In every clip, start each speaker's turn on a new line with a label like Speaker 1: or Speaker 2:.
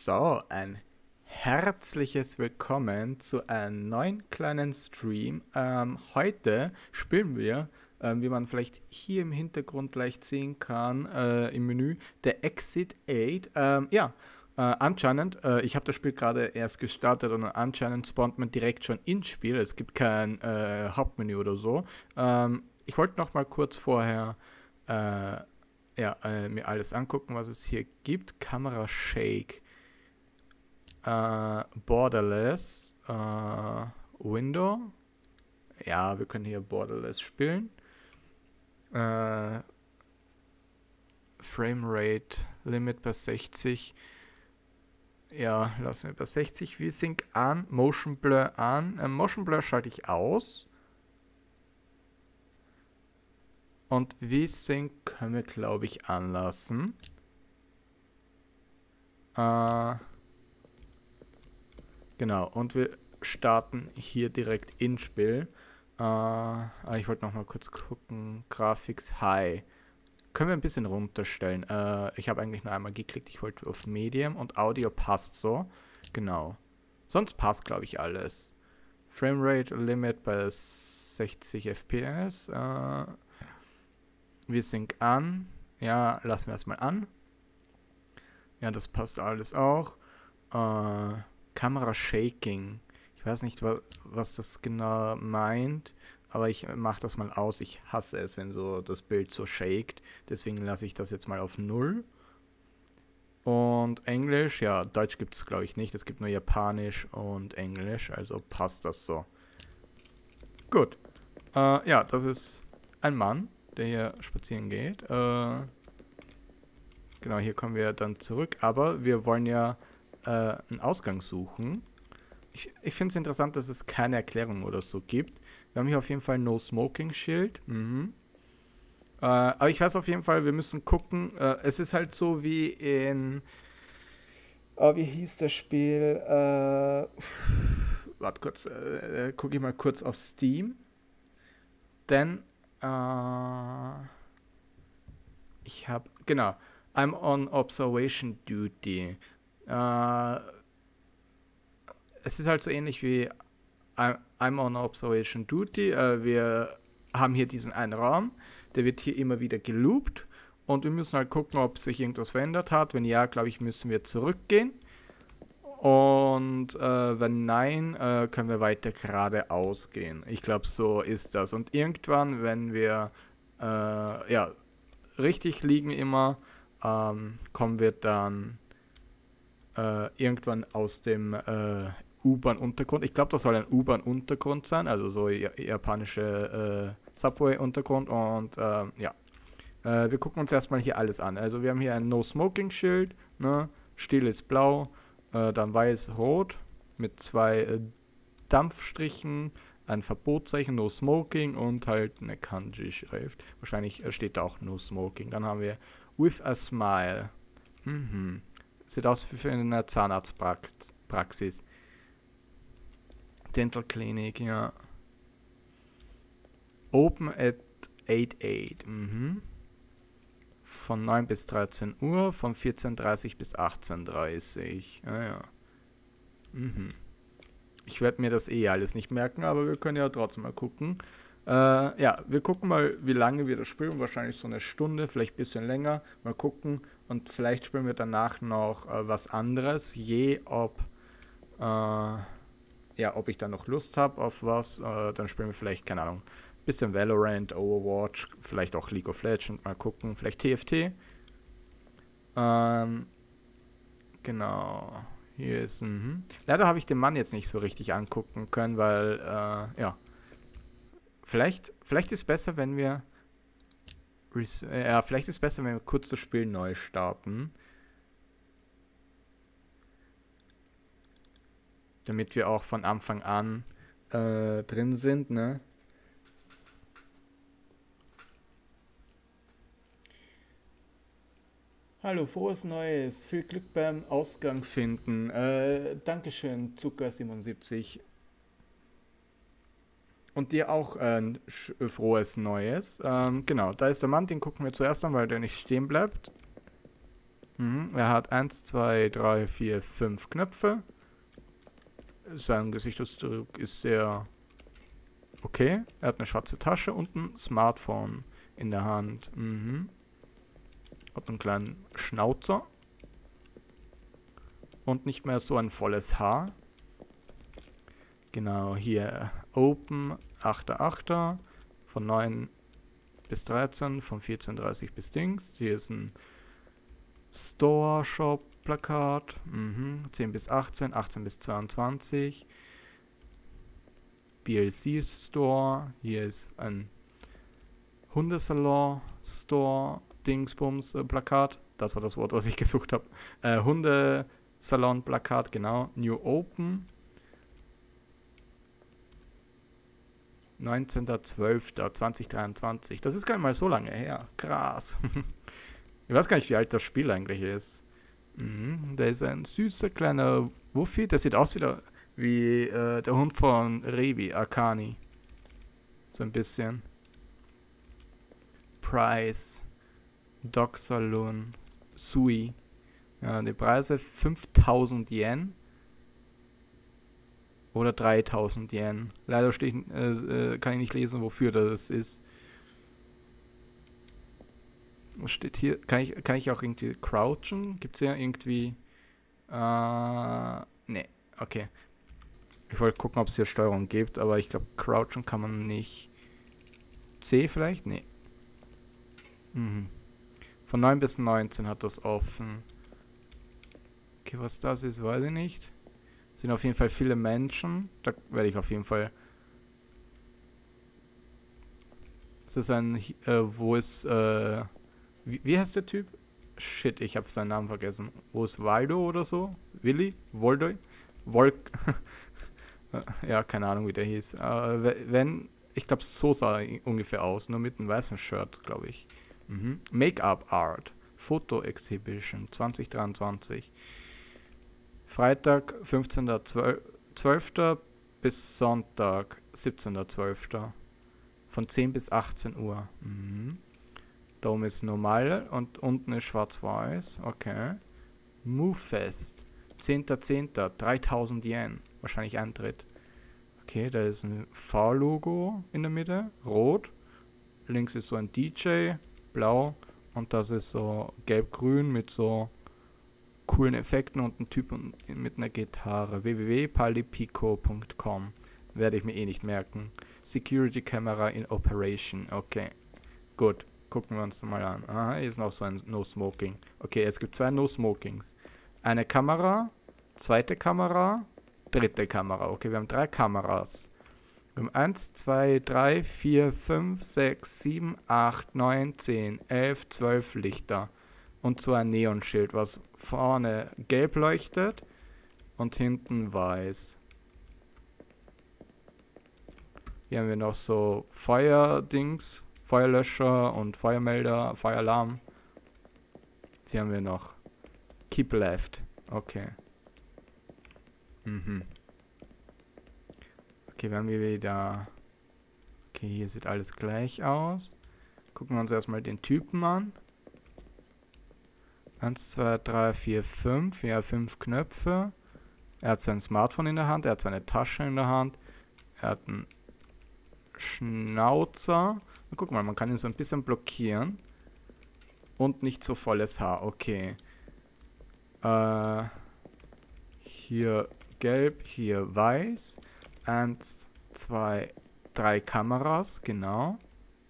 Speaker 1: So, ein herzliches Willkommen zu einem neuen kleinen Stream. Heute spielen wir, wie man vielleicht hier im Hintergrund leicht sehen kann, im Menü, der Exit 8. Anscheinend, ich habe das Spiel gerade erst gestartet und anscheinend spawnt man direkt schon ins Spiel. Es gibt kein Hauptmenü oder so. Ich wollte noch mal kurz vorher mir alles angucken, was es hier gibt. Kamera Shake. Borderless. Window. Ja, wir können hier Borderless spielen. Framerate Limit bei 60. Ja, lassen wir bei 60. V-Sync an. Motion Blur an. Motion Blur schalte ich aus. Und V-Sync können wir, glaube ich, anlassen. Genau, und wir starten hier direkt ins Spiel. Ich wollte noch mal kurz gucken. Graphics High. Können wir ein bisschen runterstellen. Ich habe eigentlich nur einmal geklickt. Ich wollte auf Medium und Audio passt so. Genau. Sonst passt, glaube ich, alles. Framerate Limit bei 60 FPS. Wir sync an. Ja, lassen wir erstmal an. Ja, das passt alles auch. Kamera Shaking. Ich weiß nicht, was das genau meint, aber ich mache das mal aus. Ich hasse es, wenn so das Bild so shakt. Deswegen lasse ich das jetzt mal auf 0. Und Englisch, ja, Deutsch gibt es, glaube ich, nicht. Es gibt nur Japanisch und Englisch, also passt das so. Gut. Ja, das ist ein Mann, der hier spazieren geht. Genau, hier kommen wir dann zurück, aber wir wollen ja einen Ausgang suchen. Ich finde es interessant, dass es keine Erklärung oder so gibt. Wir haben hier auf jeden Fall No Smoking Schild. Aber ich weiß auf jeden Fall, wir müssen gucken. Es ist halt so wie in... wie hieß das Spiel? Warte kurz. Gucke ich mal kurz auf Steam. Denn ich habe... Genau. I'm on Observation Duty. Es ist halt so ähnlich wie I'm on Observation Duty. Wir haben hier diesen einen Raum, der wird hier immer wieder geloopt und wir müssen halt gucken, ob sich irgendwas verändert hat. Wenn ja, glaube ich, müssen wir zurückgehen. Und wenn nein, können wir weiter geradeaus gehen. Ich glaube, so ist das. Und irgendwann, wenn wir richtig liegen immer, kommen wir dann irgendwann aus dem U-Bahn-Untergrund. Ich glaube, das soll ein U-Bahn-Untergrund sein, also so japanische Subway-Untergrund. Und wir gucken uns erstmal hier alles an. Also wir haben hier ein No-Smoking-Schild, ne? Still ist blau, dann weiß, rot mit 2 Dampfstrichen, ein Verbotszeichen, No Smoking und halt eine Kanji-Schrift. Wahrscheinlich steht da auch No Smoking. Dann haben wir With a Smile. Sieht aus wie für eine Zahnarztpraxis. Dental Clinic, ja. Open at 8. Von 9 bis 13 Uhr, von 14:30 bis 18:30. Ja. Ich werde mir das alles nicht merken, aber wir können ja trotzdem mal gucken. Wir gucken mal, wie lange wir das spielen. Wahrscheinlich so eine Stunde, vielleicht ein bisschen länger. Mal gucken. Und vielleicht spielen wir danach noch was anderes. Ob ich dann noch Lust habe auf was. Dann spielen wir vielleicht, keine Ahnung, ein bisschen Valorant, Overwatch, vielleicht auch League of Legends. Mal gucken. Vielleicht TFT. Genau. Hier ist Leider habe ich den Mann jetzt nicht so richtig angucken können, weil, Vielleicht ist es besser, wenn wir kurz das Spiel neu starten. Damit wir auch von Anfang an drin sind, ne? Hallo, frohes Neues. Viel Glück beim Ausgang finden. Dankeschön, Zucker77. Und dir auch ein frohes Neues. Genau, da ist der Mann, den gucken wir zuerst an, weil der nicht stehen bleibt. Er hat 1, 2, 3, 4, 5 Knöpfe. Sein Gesichtsausdruck ist sehr okay. Er hat eine schwarze Tasche und ein Smartphone in der Hand. Hat einen kleinen Schnauzer. Und nicht mehr so ein volles Haar. Genau, hier Open 8.8. Von 9 bis 13, von 14.30 bis Dings. Hier ist ein Store-Shop-Plakat. 10 bis 18, 18 bis 22. BLC-Store. Hier ist ein Hundesalon-Store-Dingsbums-Plakat. Das war das Wort, was ich gesucht habe. Hundesalon-Plakat, genau. New Open. 19.12.2023. Das ist gar nicht mal so lange her. Krass. Ich weiß gar nicht, wie alt das Spiel eigentlich ist. Da ist ein süßer kleiner Wuffi. Der sieht aus wie der Hund von Revi, Akani. So ein bisschen. Price. Dog Saloon. Sui. Ja, die Preise 5.000 Yen. Oder 3.000 Yen. Leider kann ich nicht lesen, wofür das ist. Was steht hier? Kann ich auch irgendwie crouchen? Gibt es ja irgendwie... nee, okay. Ich wollte gucken, ob es hier Steuerung gibt, aber ich glaube, crouchen kann man nicht. C vielleicht? Nee. Von 9 bis 19 hat das offen. Okay, was das ist, weiß ich nicht. Sind auf jeden Fall viele Menschen. Da werde ich auf jeden Fall... Das ist ein... wo ist... wie heißt der Typ? Shit, ich habe seinen Namen vergessen. Wo ist Waldo oder so? Willi? Woldo? Volk? Ja, keine Ahnung, wie der hieß. Ich glaube, so sah er ungefähr aus. Nur mit einem weißen Shirt, glaube ich. Make-up Art. Foto Exhibition 2023. Freitag, 15.12. bis Sonntag, 17.12. Von 10 bis 18 Uhr. Da oben ist normal und unten ist schwarz-weiß. Okay. Movefest. 10.10. 3.000 Yen. Wahrscheinlich Eintritt. Okay, da ist ein V-Logo in der Mitte. Rot. Links ist so ein DJ. Blau. Und das ist so gelb-grün mit so coolen Effekten und ein Typ mit einer Gitarre. www.palipico.com. Werde ich mir eh nicht merken. Security Camera in Operation. Okay. Gut. Gucken wir uns das mal an. Aha, hier ist noch so ein No Smoking. Okay, es gibt 2 No Smokings. Eine Kamera, zweite Kamera, dritte Kamera. Okay, wir haben 3 Kameras. Wir haben 1, 2, 3, 4, 5, 6, 7, 8, 9, 10, 11, 12 Lichter. Und so ein Neonschild, was vorne gelb leuchtet und hinten weiß. Hier haben wir noch so Feuerdings, Feuerlöscher und Feuermelder, Feueralarm. Hier haben wir noch Keep Left. Okay. Okay, wir haben hier wieder... Okay, hier sieht alles gleich aus. Gucken wir uns erstmal den Typen an. 1, 2, 3, 4, 5. Ja, 5 Knöpfe. Er hat sein Smartphone in der Hand. Er hat seine Tasche in der Hand. Er hat einen Schnauzer. Na, guck mal, man kann ihn so ein bisschen blockieren. Und nicht so volles Haar. Okay. Hier gelb, hier weiß. 1, 2, 3 Kameras. Genau.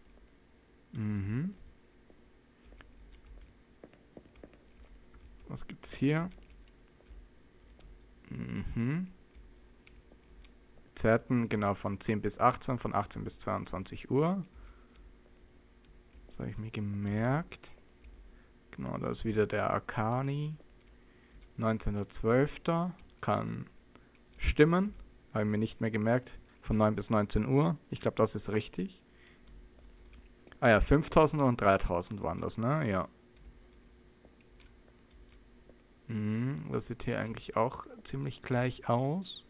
Speaker 1: Was gibt's hier? Zeiten, genau, von 10 bis 18, von 18 bis 22 Uhr. Das habe ich mir gemerkt. Genau, da ist wieder der Akani. 19.12. Kann stimmen. Habe ich mir nicht mehr gemerkt. Von 9 bis 19 Uhr. Ich glaube, das ist richtig. Ah ja, 5.000 und 3.000 waren das, ne? Ja. Das sieht hier eigentlich auch ziemlich gleich aus.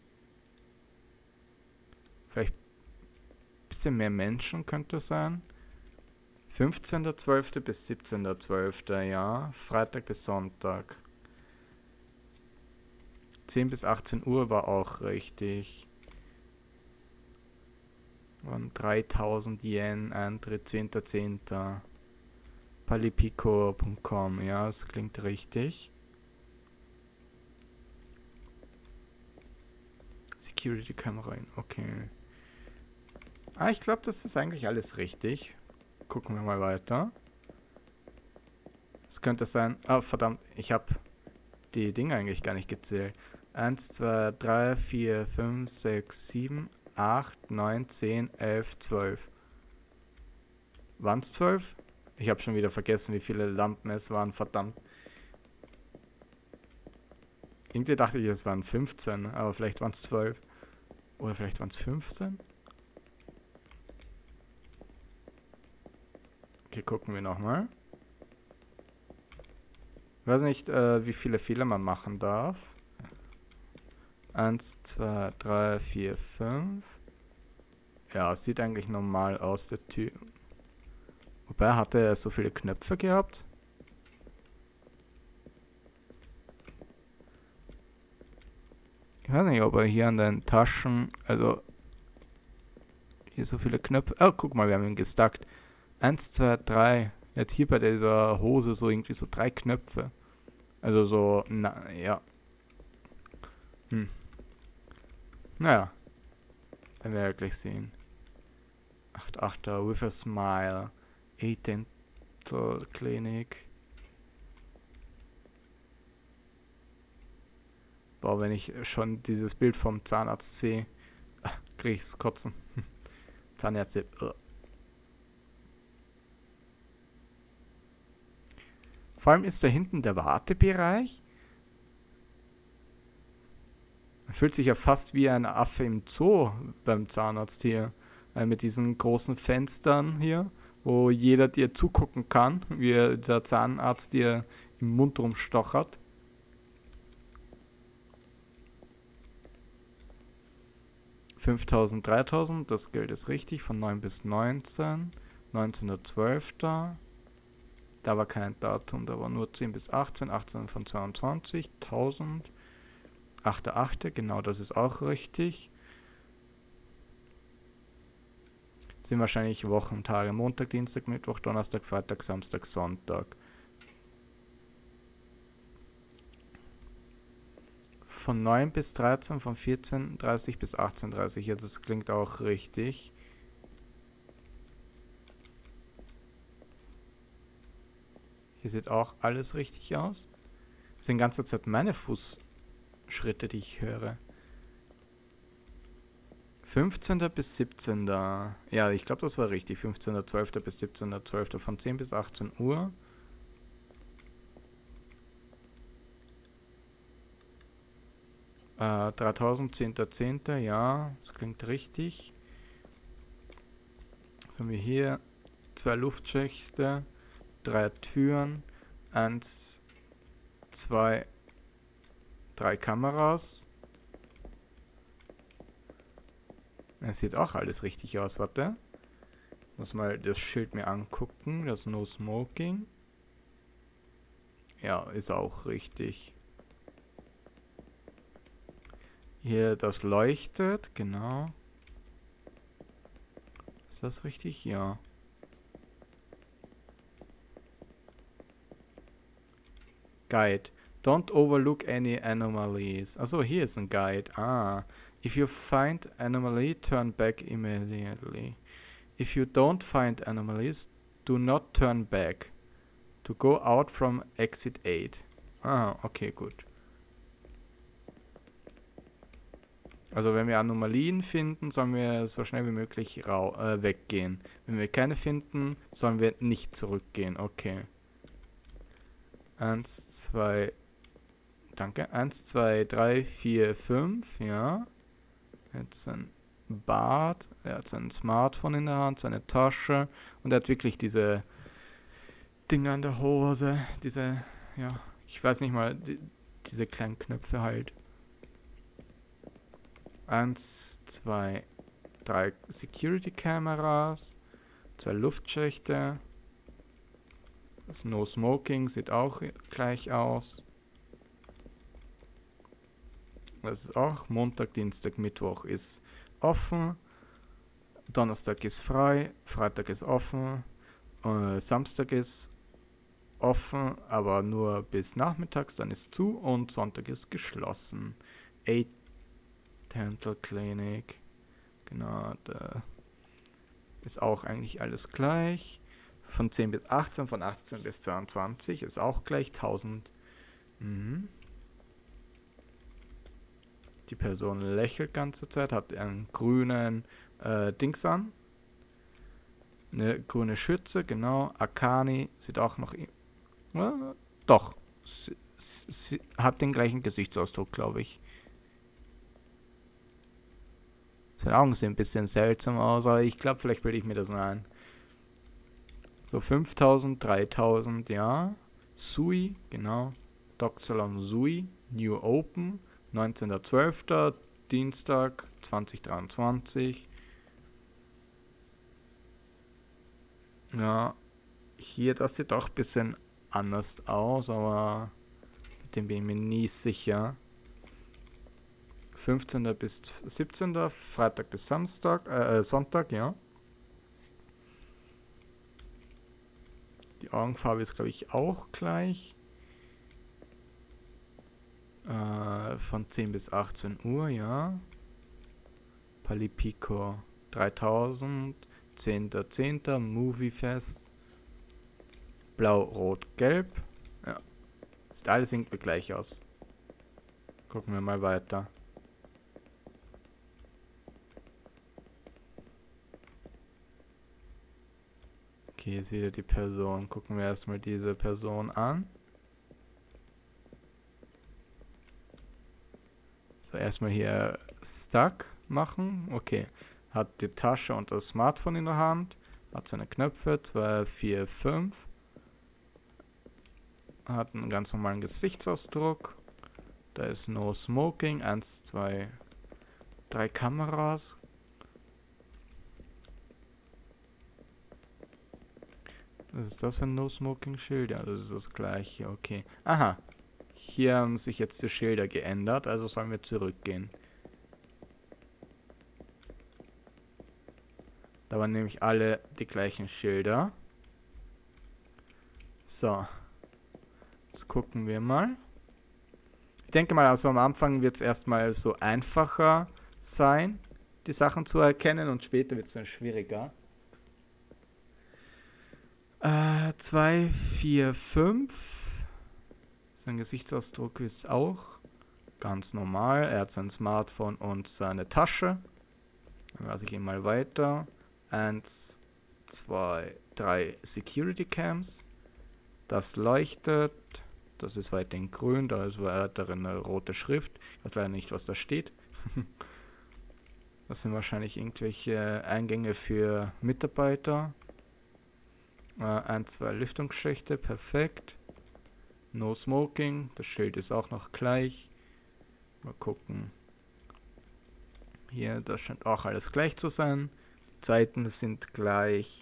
Speaker 1: Vielleicht ein bisschen mehr Menschen könnte es sein. 15.12. bis 17.12. Ja. Freitag bis Sonntag. 10 bis 18 Uhr war auch richtig. Waren 3000 Yen, Eintritt 10.10. Palipico.com, ja, das klingt richtig. Security-Kamera in, okay. Ah, ich glaube, das ist eigentlich alles richtig. Gucken wir mal weiter. Es könnte sein... Ah, verdammt, ich habe die Dinge eigentlich gar nicht gezählt. 1, 2, 3, 4, 5, 6, 7, 8, 9, 10, 11, 12. Waren es 12? Ich habe schon wieder vergessen, wie viele Lampen es waren, verdammt. Irgendwie dachte ich, es waren 15, aber vielleicht waren es 12. Oder vielleicht waren es 15? Okay, gucken wir nochmal. Ich weiß nicht, wie viele Fehler man machen darf. 1, 2, 3, 4, 5. Ja, es sieht eigentlich normal aus, der Tür. Wobei, hatte er so viele Knöpfe gehabt? Ich weiß nicht, ob er hier an den Taschen, also hier so viele Knöpfe. Oh, guck mal, wir haben ihn gestackt. 1, 2, 3. Er hat hier bei dieser Hose so irgendwie so 3 Knöpfe. Also so, na, ja. Naja. Werden wir ja gleich sehen. 8-8er with a smile. 8 Dental Clinic. Boah, wenn ich schon dieses Bild vom Zahnarzt sehe, kriege ich's kotzen. Zahnärzte. Vor allem ist da hinten der Wartebereich. Man fühlt sich ja fast wie ein Affe im Zoo beim Zahnarzt hier. Mit diesen großen Fenstern hier, wo jeder dir zugucken kann, wie der Zahnarzt dir im Mund rumstochert. $5.000, 3.000, das Geld ist richtig, von 9 bis 19. 19.12. Da war kein Datum, da war nur 10 bis 18, 18 von 22, 1.000. 8.8., genau, das ist auch richtig. Sind wahrscheinlich Wochentage, Montag, Dienstag, Mittwoch, Donnerstag, Freitag, Samstag, Sonntag. Von 9 bis 13, von 14.30 bis 18.30, ja, das klingt auch richtig. Hier sieht auch alles richtig aus. Das sind die ganze Zeit meine Fußschritte, die ich höre. 15. bis 17. Ja, ich glaube, das war richtig. 15.12. bis 17.12. von 10 bis 18 Uhr. Äh, 3.000, 10.10. Ja, das klingt richtig. Was haben wir hier? 2 Luftschächte, 3 Türen, 1, 2, 3 Kameras. Es sieht auch alles richtig aus, warte. Muss mal das Schild mir angucken, das No Smoking. Ja, ist auch richtig. Hier, das leuchtet, genau. Ist das richtig? Ja. Guide. Don't overlook any anomalies. Also hier ist ein Guide. Ah. If you find anomaly, turn back immediately. If you don't find anomalies, do not turn back. To go out from exit 8. Ah, okay, gut. Also wenn wir Anomalien finden, sollen wir so schnell wie möglich weggehen. Wenn wir keine finden, sollen wir nicht zurückgehen. Okay. 1, 2, danke. 1, 2, 3, 4, 5, ja. Jetzt ein Bart, er hat sein Smartphone in der Hand, seine Tasche und er hat wirklich diese Dinge an der Hose, diese, ja, ich weiß nicht mal, diese kleinen Knöpfe halt. 1, 2, 3 Security-Kameras, 2 Luftschächte, Das No Smoking sieht auch gleich aus. Das ist auch Montag, Dienstag, Mittwoch ist offen. Donnerstag ist frei. Freitag ist offen. Samstag ist offen, aber nur bis nachmittags, dann ist zu. Und Sonntag ist geschlossen. 8 Dental Clinic. Genau, da ist auch eigentlich alles gleich. Von 10 bis 18, von 18 bis 22 ist auch gleich 1000. Die Person lächelt ganze Zeit, hat einen grünen Dings an. Eine grüne Schürze, genau. Akani sieht auch noch... doch. Sie hat den gleichen Gesichtsausdruck, glaube ich. Seine Augen sehen ein bisschen seltsam aus, aber ich glaube, vielleicht bilde ich mir das nur ein. So 5000, 3000, ja. Sui, genau. Doc Salon Sui, New Open, 19.12. Dienstag 2023. Ja, hier, das sieht auch ein bisschen anders aus, aber mit dem bin ich mir nie sicher. 15. bis 17. Freitag bis Sonntag, ja. Die Augenfarbe ist, glaube ich, auch gleich. Von 10 bis 18 Uhr, ja. Palipico 3000, 10.10. Moviefest. Blau, Rot, Gelb. Ja. Sieht alles irgendwie gleich aus. Gucken wir mal weiter. Okay, hier ist wieder die Person. Gucken wir erstmal diese Person an. So, erstmal hier Stuck machen. Okay. Hat die Tasche und das Smartphone in der Hand. Hat seine Knöpfe. 2, 4, 5. Hat einen ganz normalen Gesichtsausdruck. Da ist No Smoking. 1, 2, 3 Kameras. Was ist das für ein No-Smoking-Schild? Ja, das ist das gleiche, okay. Aha, hier haben sich jetzt die Schilder geändert, also sollen wir zurückgehen. Da waren nämlich alle die gleichen Schilder. So, jetzt gucken wir mal. Ich denke mal, also am Anfang wird es erstmal so einfacher sein, die Sachen zu erkennen, und später wird es dann schwieriger. 2, 4, 5. Sein Gesichtsausdruck ist auch ganz normal. Er hat sein Smartphone und seine Tasche. Dann lasse ich ihn mal weiter. 1, 2, 3 Security Cams. Das leuchtet. Das ist weiterhin grün. Da ist weiterhin eine rote Schrift. Ich weiß leider nicht, was da steht. Das sind wahrscheinlich irgendwelche Eingänge für Mitarbeiter. 1, 2 Lüftungsschächte, perfekt. No Smoking, das Schild ist auch noch gleich. Mal gucken. Hier, das scheint auch alles gleich zu sein. Die Zeiten sind gleich.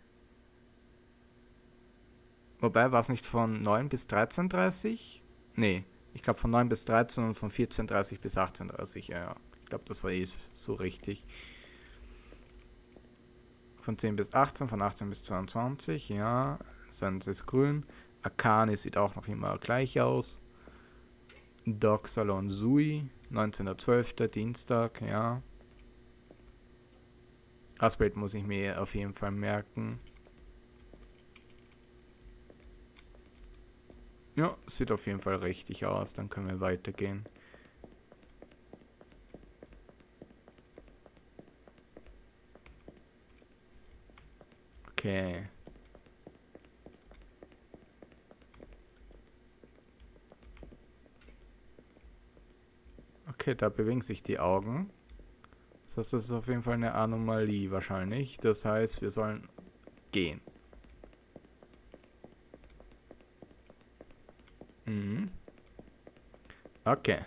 Speaker 1: Wobei, war es nicht von 9 bis 13.30 Uhr? Nee, ich glaube von 9 bis 13 und von 14.30 bis 18.30 Uhr, ja. Ich glaube, das war eh so richtig. Von 10 bis 18, von 18 bis 22, ja. Sonst ist grün. Akani sieht auch noch immer gleich aus. Doc Salon Sui, 19.12. Dienstag, ja. Das Bild muss ich mir auf jeden Fall merken. Ja, sieht auf jeden Fall richtig aus. Dann können wir weitergehen. Okay. Okay, da bewegen sich die Augen. Das heißt, das ist auf jeden Fall eine Anomalie wahrscheinlich. Das heißt, wir sollen gehen. Mhm. Okay.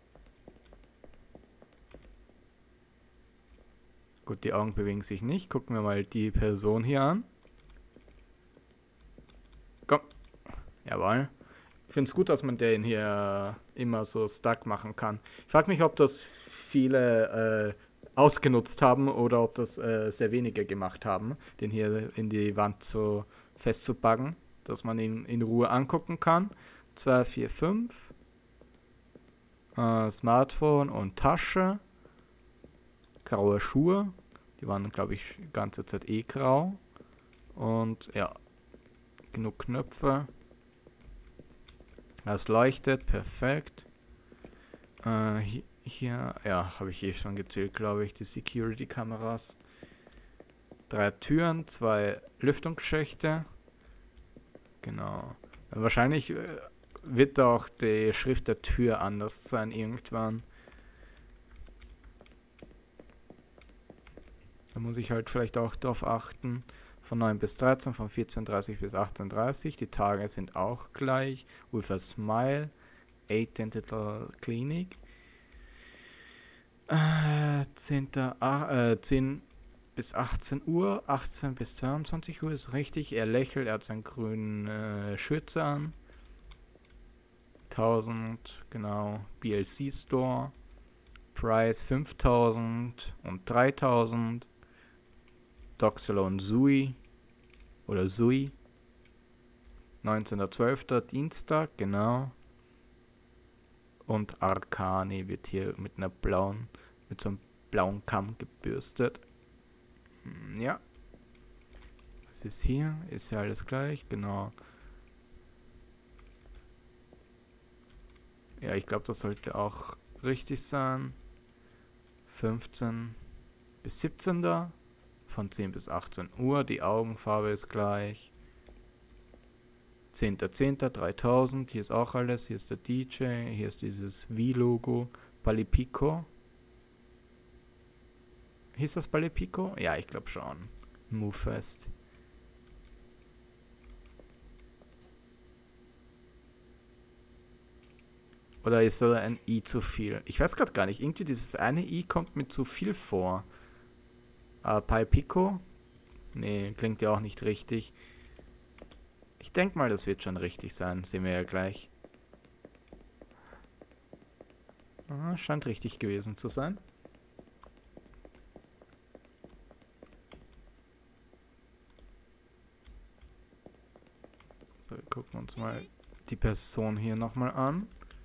Speaker 1: Gut, die Augen bewegen sich nicht. Gucken wir mal die Person hier an. komm. Jawohl. Ich finde es gut, dass man den hier immer so stuck machen kann. Ich frage mich, ob das viele ausgenutzt haben oder ob das sehr wenige gemacht haben, den hier in die Wand so festzubuggen, dass man ihn in Ruhe angucken kann. 2, 4, 5. Smartphone und Tasche. Graue Schuhe. Die waren, glaube ich, die ganze Zeit eh grau. Und ja, genug Knöpfe. Es leuchtet, perfekt. Hier, ja, habe ich eh schon gezählt, glaube ich, die Security-Kameras. 3 Türen, 2 Lüftungsschächte. Genau. Wahrscheinlich wird auch die Schrift der Tür anders sein irgendwann. Da muss ich halt vielleicht auch darauf achten. Von 9 bis 13, von 14:30 bis 18:30. Die Tage sind auch gleich. With a smile. 8 Dental Clinic. 10 bis 18 Uhr. 18 bis 22 Uhr ist richtig. Er lächelt, er hat seinen grünen Schürze an. 1000, genau. BLC Store. Price 5000 und 3000. Doxalon Sui oder Sui. 19.12. Dienstag, genau. Und Arcani wird hier mit so einem blauen Kamm gebürstet. Ja. Was ist hier? Ist ja alles gleich, genau. Ja, ich glaube, das sollte auch richtig sein. 15 bis 17. Von 10 bis 18 Uhr. Die Augenfarbe ist gleich. 10.10. 3000. Hier ist auch alles. Hier ist der DJ. Hier ist dieses V-Logo. Palipico. Hieß das Palipico? Ja, ich glaube schon. Movefest. Oder ist da ein I zu viel? Ich weiß gerade gar nicht. Irgendwie dieses eine I kommt mir zu viel vor. Palipico? Nee, klingt ja auch nicht richtig. Ich denke mal, das wird schon richtig sein. Sehen wir ja gleich. Scheint richtig gewesen zu sein. So, wir gucken uns mal die Person hier nochmal an.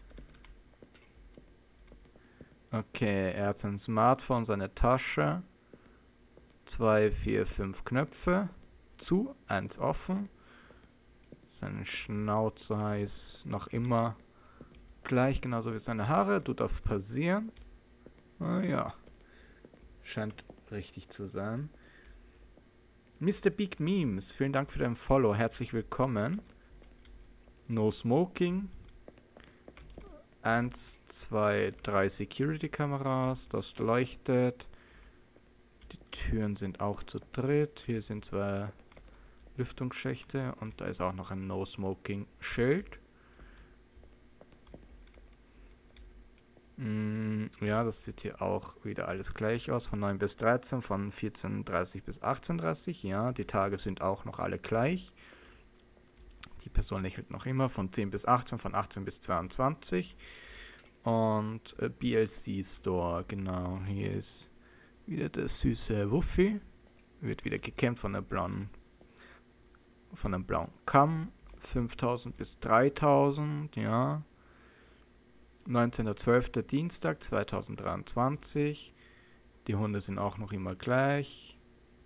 Speaker 1: Okay, er hat sein Smartphone, seine Tasche. 2, 4, 5 Knöpfe. Zu, 1 offen. Seine Schnauze ist noch immer gleich, genauso wie seine Haare. Du darfst passieren. Ja. Scheint richtig zu sein. Mr. Big Memes, vielen Dank für dein Follow. Herzlich willkommen. No Smoking. 1, 2, 3 Security-Kameras. Das leuchtet. Die Türen sind auch zu dritt. Hier sind 2 Lüftungsschächte und da ist auch noch ein No-Smoking-Schild. Ja, das sieht hier auch wieder alles gleich aus. Von 9 bis 13, von 14:30 bis 18:30. Ja, die Tage sind auch noch alle gleich. Die Person lächelt noch immer. Von 10 bis 18, von 18 bis 22. Und BLC Store, genau. Hier ist wieder der süße Wuffi. Wird wieder gekämmt von einem blauen Kamm. 5000 bis 3000, ja. 19.12. Dienstag 2023. Die Hunde sind auch noch immer gleich.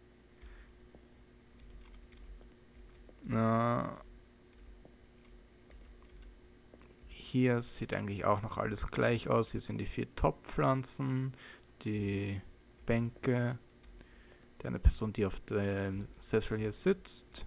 Speaker 1: Hier sieht eigentlich auch noch alles gleich aus. Hier sind die 4 Topfpflanzen, die Bänke, die eine Person, die auf dem Sessel hier sitzt.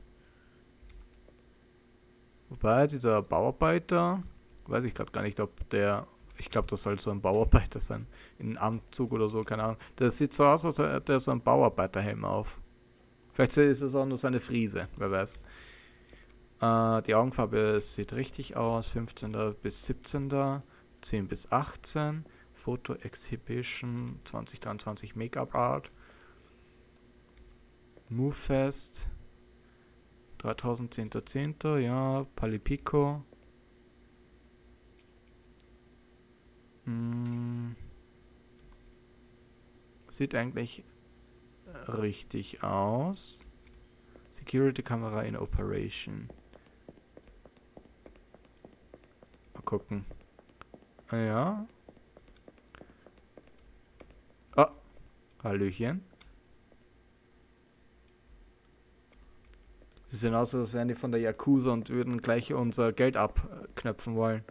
Speaker 1: Wobei dieser Bauarbeiter, weiß ich gerade gar nicht, ob der, ich glaube, das soll so ein Bauarbeiter sein, in einem Anzug oder so, keine Ahnung. Das sieht so aus, als hätte er so einen Bauarbeiterhelm auf. Vielleicht ist es auch nur seine Frise, wer weiß. Die Augenfarbe sieht richtig aus, 15. bis 17. 10 bis 18. Foto Exhibition 2023 Make-up Art. Movefest 3000, 10.10. Ja, Palipico. Sieht eigentlich richtig aus. Security-Kamera in Operation. Mal gucken. Ja. Oh, Hallöchen. Sie sehen aus, als wären die von der Yakuza und würden gleich unser Geld abknöpfen wollen.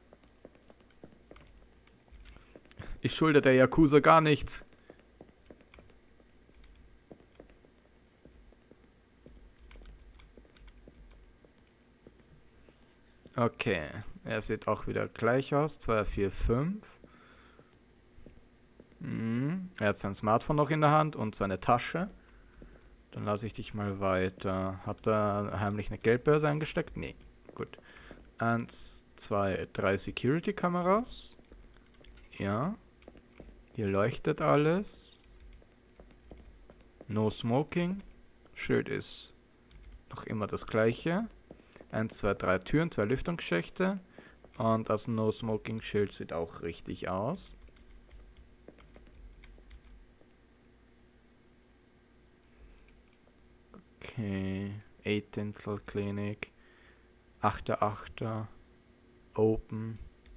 Speaker 1: Ich schulde der Yakuza gar nichts. Okay, er sieht auch wieder gleich aus. 2, 4, 5. Er hat sein Smartphone noch in der Hand und seine Tasche. Dann lasse ich dich mal weiter. Hat er heimlich eine Geldbörse eingesteckt? Nee. Gut. 1, 2, 3 Security-Kameras. Ja. Hier leuchtet alles. No Smoking. Schild ist noch immer das gleiche. 1, 2, 3 Türen, 2 Lüftungsschächte. Und das No Smoking Schild sieht auch richtig aus. Okay. 8 Dental Clinic. 8.8. Open.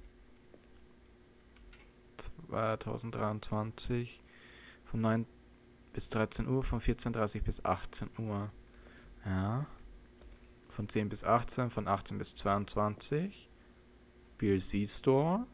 Speaker 1: 2023. Von 9 bis 13 Uhr, von 14.30 bis 18 Uhr. Ja. Von 10 bis 18, von 18 bis 22. BLC Store.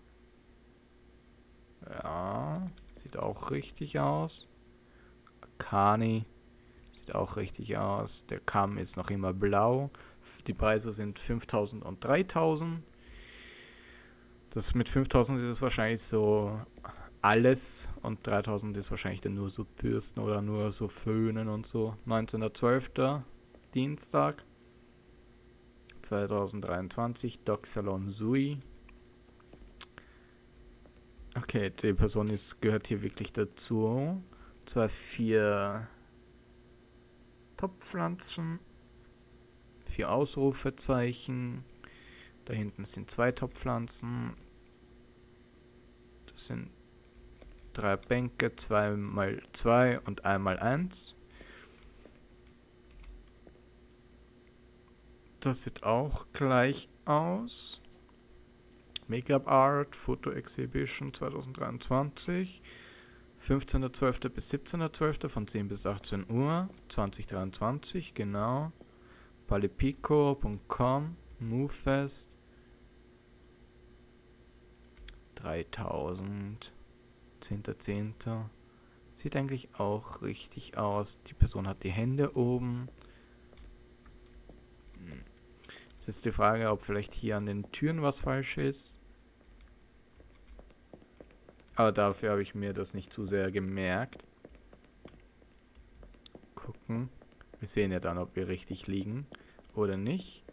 Speaker 1: Ja, sieht auch richtig aus. Akani. Sieht auch richtig aus. Der Kamm ist noch immer blau. Die Preise sind 5.000 und 3.000. Das mit 5.000 ist es wahrscheinlich so alles und 3.000 ist wahrscheinlich dann nur so Bürsten oder nur so Föhnen und so. 19.12. Dienstag 2023, Doc Salon Sui. Okay, die Person gehört hier wirklich dazu. 2, 4 Topfpflanzen, 4 Ausrufezeichen. Da hinten sind 2 Topfpflanzen. Das sind 3 Bänke, 2x2 und 1x1. Das sieht auch gleich aus. Make-up Art, Photo Exhibition 2023. 15.12. bis 17.12. von 10 bis 18 Uhr. 2023, genau. Palipico.com, Movefest. 3.000. 10.10. Sieht eigentlich auch richtig aus. Die Person hat die Hände oben. Jetzt ist die Frage, ob vielleicht hier an den Türen was falsch ist. Aber dafür habe ich mir das nicht zu sehr gemerkt. Gucken. Wir sehen ja dann, ob wir richtig liegen oder nicht.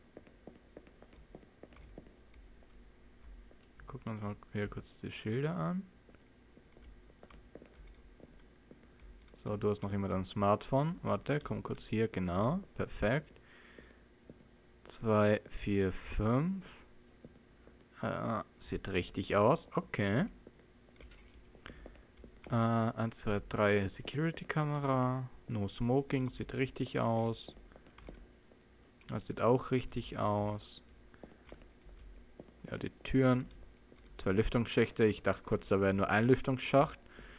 Speaker 1: Gucken uns mal hier kurz die Schilder an. So, du hast noch immer dein Smartphone. Warte, komm kurz hier, genau. Perfekt. 2, 4, 5. Sieht richtig aus. Okay. 1, 2, 3 Security-Kamera. No Smoking sieht richtig aus. Das sieht auch richtig aus. Ja, die Türen. 2 Lüftungsschächte. Ich dachte kurz, da wäre nur ein Lüftungsschacht.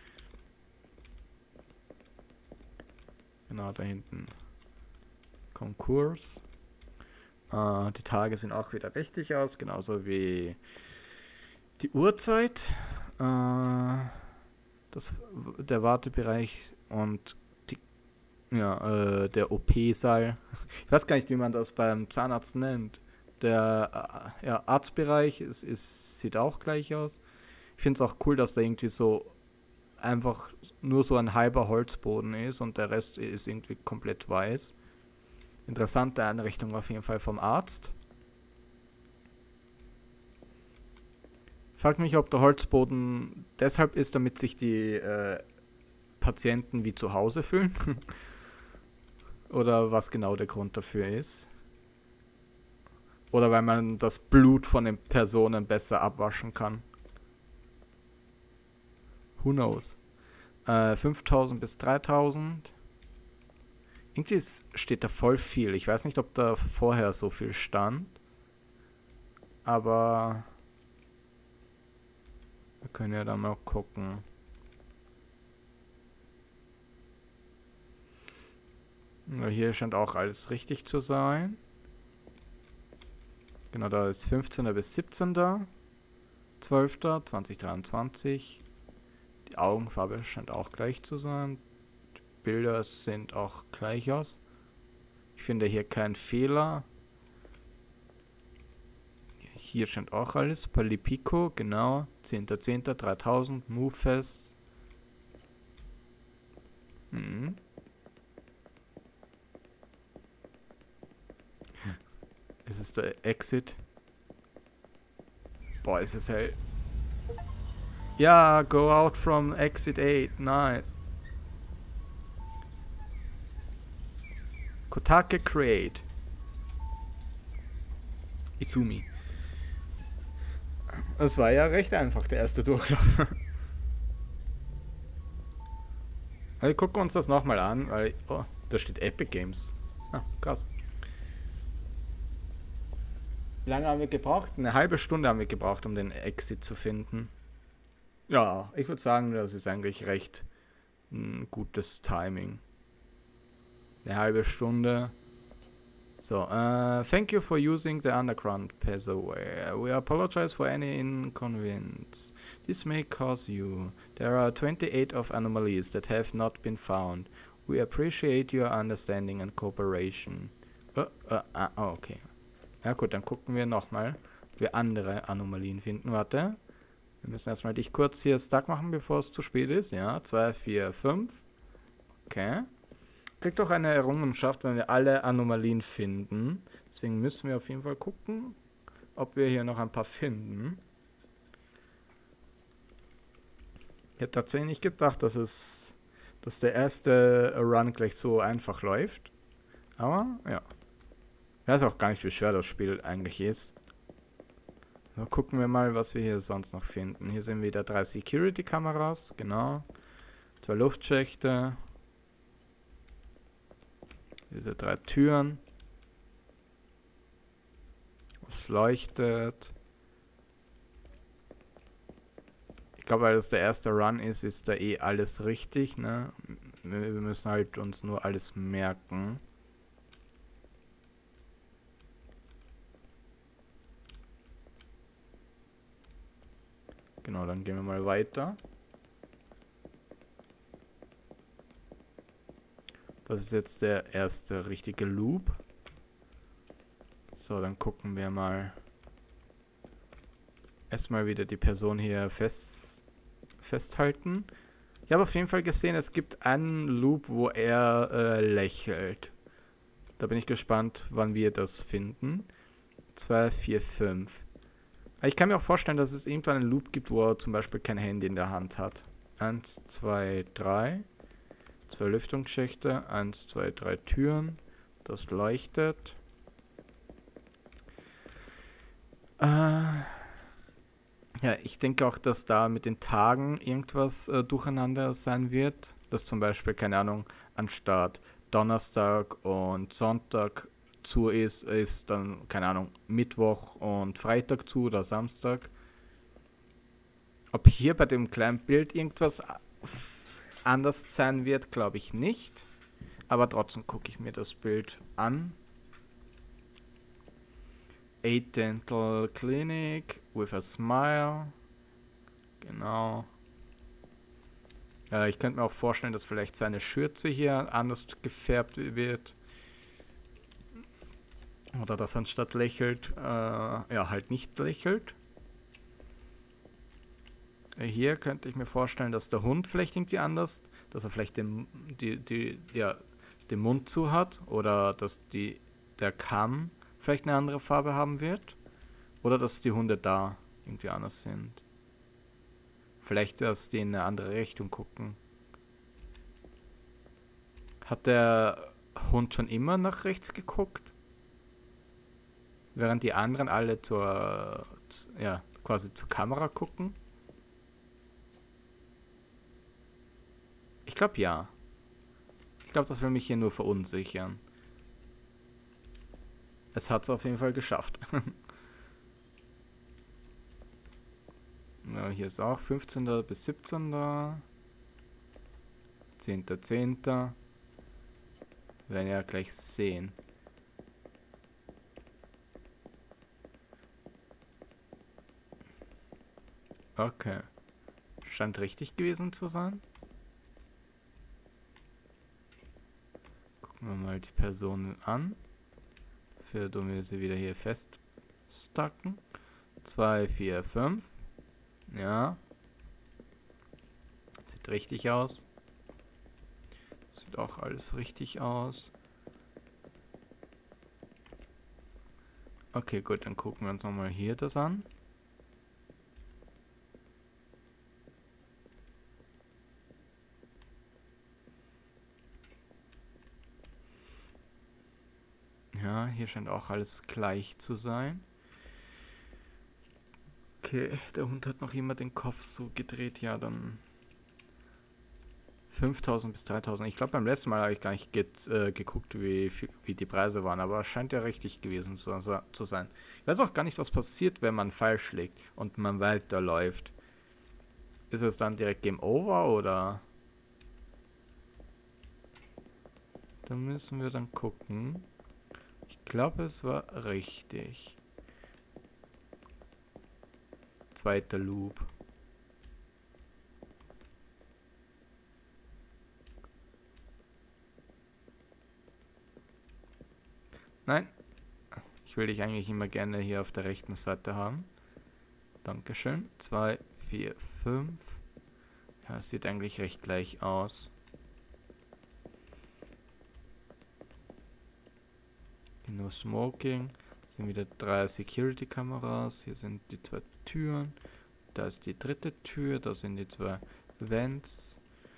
Speaker 1: Genau, da hinten. Konkurs. Die Tage sehen auch wieder richtig aus. Genauso wie die Uhrzeit. Der Wartebereich und der OP-Saal. Ich weiß gar nicht, wie man das beim Zahnarzt nennt. Der Arztbereich sieht auch gleich aus. Ich finde es auch cool, dass da irgendwie so einfach nur so ein halber Holzboden ist und der Rest ist irgendwie komplett weiß. Interessante Einrichtung auf jeden Fall vom Arzt. Frag mich, ob der Holzboden deshalb ist, damit sich die Patienten wie zu Hause fühlen. Oder was genau der Grund dafür ist. Oder weil man das Blut von den Personen besser abwaschen kann. Who knows? 5000 bis 3000. Irgendwie steht da voll viel. Ich weiß nicht, ob da vorher so viel stand. Aber wir können ja dann mal gucken. Hier scheint auch alles richtig zu sein. Genau, da ist 15. bis 17. 12. 2023. Die Augenfarbe scheint auch gleich zu sein. Die Bilder sind auch gleich aus. Ich finde hier keinen Fehler. Hier scheint auch alles. Palipico, genau. 10.10. 3000. Movefest. Mhm. Es ist der Exit. Boah, ist es hell. Ja, go out from exit 8. Nice. Kotake Create. Izumi. Das war ja recht einfach, der erste Durchlauf. Wir gucken uns das nochmal an, weil... Oh, da steht Epic Games. Ah, krass. Wie lange haben wir gebraucht? Eine halbe Stunde haben wir gebraucht, um den Exit zu finden. Ja, ich würde sagen, das ist eigentlich recht ein gutes Timing. Eine halbe Stunde. So, thank you for using the underground passageway. We apologize for any inconvenience this may cause you. There are 28 of anomalies that have not been found. We appreciate your understanding and cooperation. Okay. Ja gut, dann gucken wir nochmal, ob wir andere Anomalien finden. Warte. Wir müssen erstmal dich kurz hier stuck machen, bevor es zu spät ist. Ja, 2, 4, 5. Okay. Kriegt doch eine Errungenschaft, wenn wir alle Anomalien finden. Deswegen müssen wir auf jeden Fall gucken, ob wir hier noch ein paar finden. Ich hätte tatsächlich nicht gedacht, dass der erste Run gleich so einfach läuft. Aber, ja. Ich weiß auch gar nicht, wie schwer das Spiel eigentlich ist. So, gucken wir mal, was wir hier sonst noch finden. Hier sind wieder 3 Security-Kameras, genau. 2 Luftschächte. Diese 3 Türen. Es leuchtet. Ich glaube, weil das der erste Run ist, ist da eh alles richtig, ne? Wir müssen halt uns nur alles merken. Genau, dann gehen wir mal weiter. Das ist jetzt der erste richtige Loop. So, dann gucken wir mal. Erstmal wieder die Person hier festhalten. Ich habe auf jeden Fall gesehen, es gibt einen Loop, wo er lächelt. Da bin ich gespannt, wann wir das finden. 2, 4, 5. Ich kann mir auch vorstellen, dass es irgendwann einen Loop gibt, wo er zum Beispiel kein Handy in der Hand hat. 1, 2, 3. 2 Lüftungsschächte. 1, 2, 3 Türen. Das leuchtet. Ja, ich denke auch, dass da mit den Tagen irgendwas durcheinander sein wird. Dass zum Beispiel, keine Ahnung, anstatt Donnerstag und Sonntag zu ist dann, keine Ahnung, Mittwoch und Freitag zu oder Samstag. Ob hier bei dem kleinen Bild irgendwas anders sein wird, glaube ich nicht. Aber trotzdem gucke ich mir das Bild an. 8 Dental Clinic with a smile. Genau. Ich könnte mir auch vorstellen, dass vielleicht seine Schürze hier anders gefärbt wird. Oder dass anstatt lächelt, ja, halt nicht lächelt. Hier könnte ich mir vorstellen, dass der Hund vielleicht irgendwie anders, dass er vielleicht den Mund zu hat. Oder dass der Kamm vielleicht eine andere Farbe haben wird. Oder dass die Hunde da irgendwie anders sind. Vielleicht, dass die in eine andere Richtung gucken. Hat der Hund schon immer nach rechts geguckt? Während die anderen alle ja, quasi zur Kamera gucken? Ich glaube ja. Ich glaube, das will mich hier nur verunsichern. Es hat es auf jeden Fall geschafft. Ja, hier ist auch 15. bis 17. 10.10. Werden wir ja gleich sehen. Okay. Scheint richtig gewesen zu sein. Gucken wir mal die Personen an. Für dumm wir sie wieder hier feststacken. 2, 4, 5. Ja. Sieht richtig aus. Sieht auch alles richtig aus. Okay, gut, dann gucken wir uns nochmal hier das an. Ja, hier scheint auch alles gleich zu sein. Okay, der Hund hat noch immer den Kopf so gedreht. Ja, dann 5.000 bis 3.000. Ich glaube, beim letzten Mal habe ich gar nicht geguckt, wie die Preise waren. Aber es scheint ja richtig gewesen zu sein. Ich weiß auch gar nicht, was passiert, wenn man falsch liegt und man weiterläuft. Ist es dann direkt Game Over oder? Da müssen wir dann gucken. Ich glaube, es war richtig. Zweiter Loop. Nein. Ich will dich eigentlich immer gerne hier auf der rechten Seite haben. Dankeschön. 2, 4, 5. Ja, es sieht eigentlich recht gleich aus. No Smoking. Das sind wieder 3 Security-Kameras. Hier sind die 2 Türen. Da ist die dritte Tür. Da sind die 2 Vents.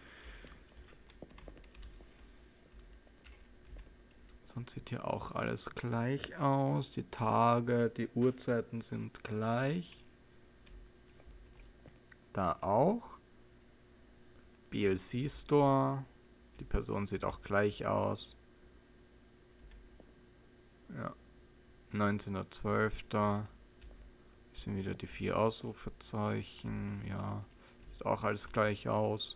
Speaker 1: Sonst sieht hier auch alles gleich aus. Die Tage, die Uhrzeiten sind gleich. Da auch. BLC Store. Die Person sieht auch gleich aus. Ja. 19.12. Das sind wieder die 4 Ausrufezeichen. Ja. Sieht auch alles gleich aus.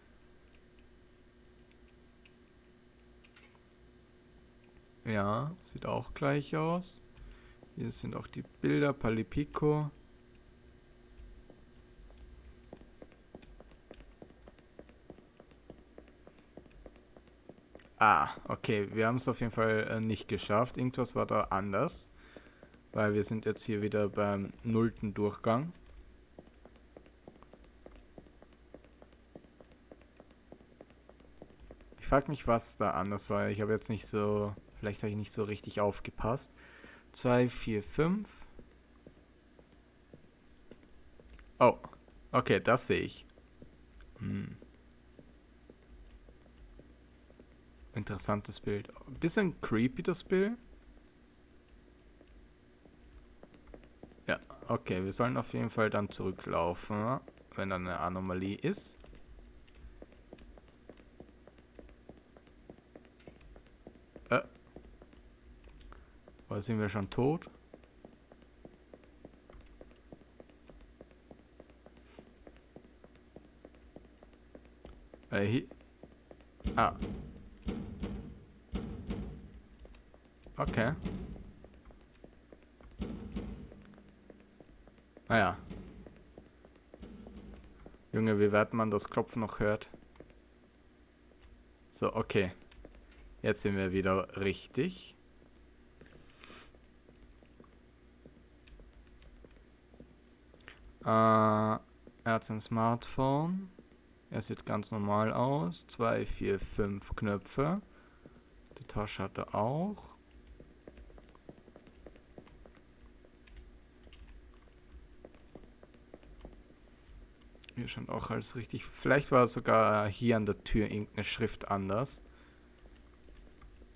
Speaker 1: Ja, sieht auch gleich aus. Hier sind auch die Bilder, Palipico. Ah, okay, wir haben es auf jeden Fall nicht geschafft. Irgendwas war da anders. Weil wir sind jetzt hier wieder beim 0. Durchgang. Ich frage mich, was da anders war. Ich habe jetzt nicht so... Vielleicht habe ich nicht so richtig aufgepasst. 2, 4, 5. Oh, okay, das sehe ich. Interessantes Bild. Ein bisschen creepy, das Bild. Ja, okay, wir sollen auf jeden Fall dann zurücklaufen, wenn da eine Anomalie ist. Oder sind wir schon tot? Ah. Okay. Naja. Junge, wie weit man das Klopfen noch hört. So, okay. Jetzt sind wir wieder richtig. Er hat sein Smartphone. Er sieht ganz normal aus. 2, 4, 5 Knöpfe. Die Tasche hat er auch. Hier scheint auch alles richtig. Vielleicht war sogar hier an der Tür irgendeine Schrift anders.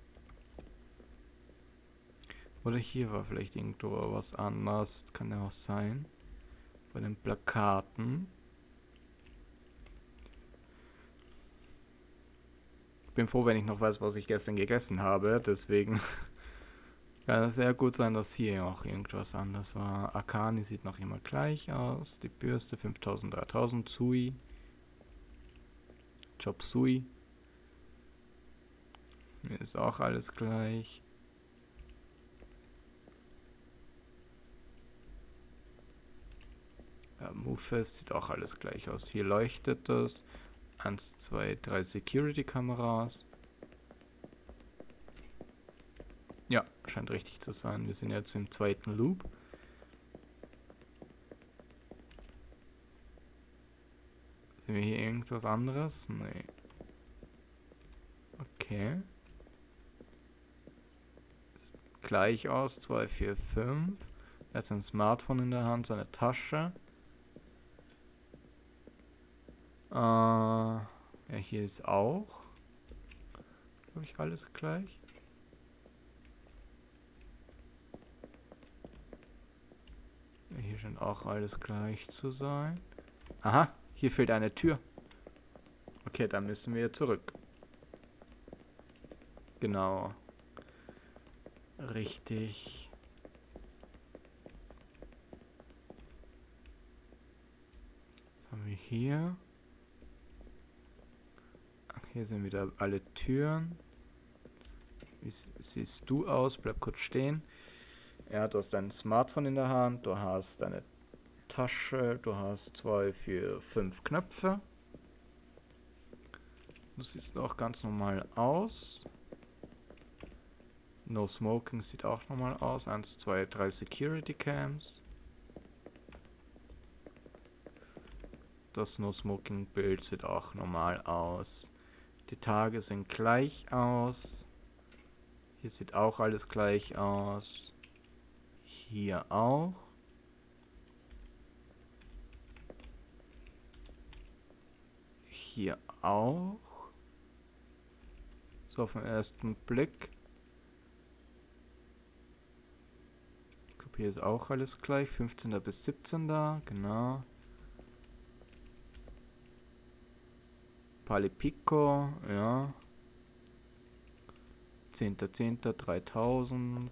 Speaker 1: Oder hier war vielleicht irgendwo was anderes. Kann ja auch sein. Bei den Plakaten. Ich bin froh, wenn ich noch weiß, was ich gestern gegessen habe. Deswegen kann es sehr gut sein, dass hier auch irgendwas anderes war. Akani sieht noch immer gleich aus. Die Bürste 5000, 3000. Sui. Chop Sui. Hier ist auch alles gleich. Ja, Movefest sieht auch alles gleich aus. Hier leuchtet das. 1, 2, 3 Security-Kameras. Ja, scheint richtig zu sein. Wir sind jetzt im zweiten Loop. Sehen wir hier irgendwas anderes? Nee. Okay. Sieht gleich aus. 2, 4, 5. Er hat sein Smartphone in der Hand, seine Tasche. Ja, hier ist auch, glaube ich, alles gleich. Ja, hier scheint auch alles gleich zu sein. Aha, hier fehlt eine Tür. Okay, dann müssen wir zurück. Genau. Richtig. Was haben wir hier? Hier sind wieder alle Türen. Wie siehst du aus? Bleib kurz stehen. Ja, du hast dein Smartphone in der Hand, du hast deine Tasche, du hast 2, 4, 5 Knöpfe. Du siehst auch ganz normal aus. No Smoking sieht auch normal aus. 1, 2, 3 Security Cams. Das No Smoking Bild sieht auch normal aus. Die Tage sehen gleich aus. Hier sieht auch alles gleich aus. Hier auch. Hier auch. So auf den ersten Blick. Ich glaube, hier ist auch alles gleich. 15. bis 17. Genau. Palipico, ja. 10.10. 3000.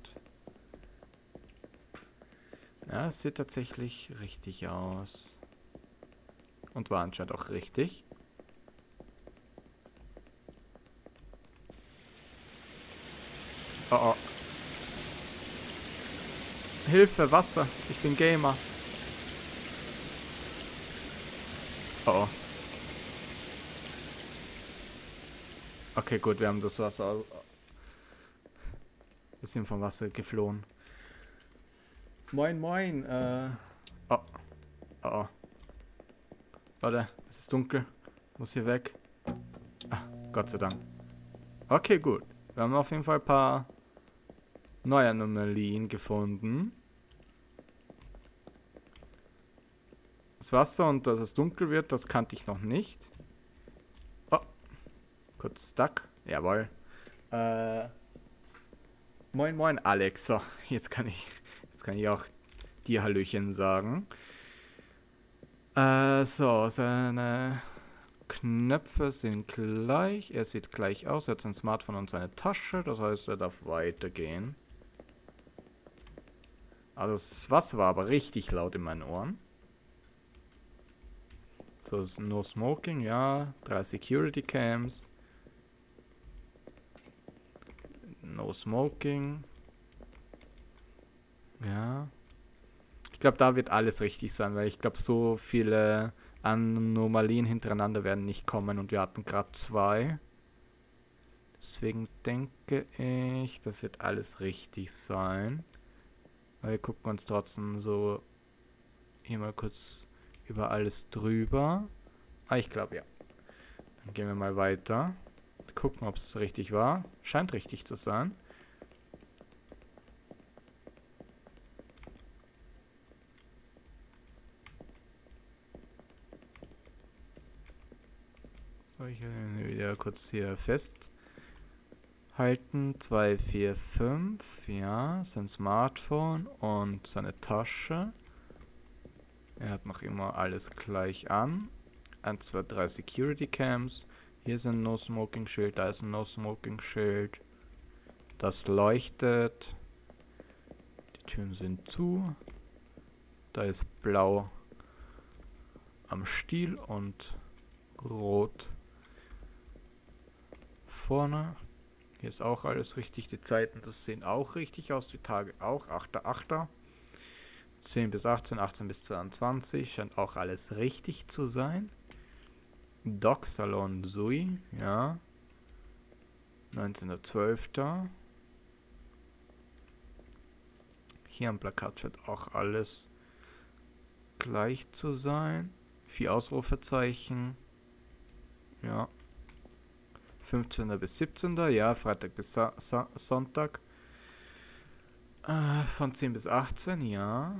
Speaker 1: Ja, es sieht tatsächlich richtig aus. Und war anscheinend auch richtig. Oh oh. Hilfe, Wasser. Ich bin Gamer. Oh oh. Okay, gut, wir haben das Wasser. Wir sind vom Wasser geflohen. Moin, moin. Oh. Oh oh. Leute, es ist dunkel. Muss hier weg. Ah, Gott sei Dank. Okay, gut. Wir haben auf jeden Fall ein paar neue Anomalien gefunden. Das Wasser und dass es dunkel wird, das kannte ich noch nicht. Oh. Kurz stuck. Jawohl. Moin, moin, Alex. So, jetzt kann ich auch dir Hallöchen sagen. So, seine Knöpfe sind gleich. Er sieht gleich aus. Er hat sein Smartphone und seine Tasche. Das heißt, er darf weitergehen. Also das Wasser war aber richtig laut in meinen Ohren. So, ist No Smoking, ja. 3 Security Cams. No Smoking. Ja. Ich glaube, da wird alles richtig sein, weil ich glaube, so viele Anomalien hintereinander werden nicht kommen und wir hatten gerade 2. Deswegen denke ich, das wird alles richtig sein. Aber wir gucken uns trotzdem so hier mal kurz über alles drüber. Ah, ich glaube ja. Dann gehen wir mal weiter. Gucken, ob es richtig war. Scheint richtig zu sein. So, ich will wieder kurz hier festhalten. halten. 2, 4, 5. Ja, sein Smartphone und seine Tasche. Er hat noch immer alles gleich an. 1, 2, 3 Security Cams. Hier ist ein No-Smoking-Schild, da ist ein No-Smoking-Schild. Das leuchtet. Die Türen sind zu. Da ist blau am Stiel und rot vorne. Hier ist auch alles richtig. Die Zeiten, das sehen auch richtig aus. Die Tage auch. 8.8. 10 bis 18, 18 bis 22. Scheint auch alles richtig zu sein. Doc Salon Sui, ja. 19.12. Hier am Plakat scheint auch alles gleich zu sein. 4 Ausrufezeichen. Ja. 15. bis 17. Ja, Freitag bis Sonntag. Von 10 bis 18, ja.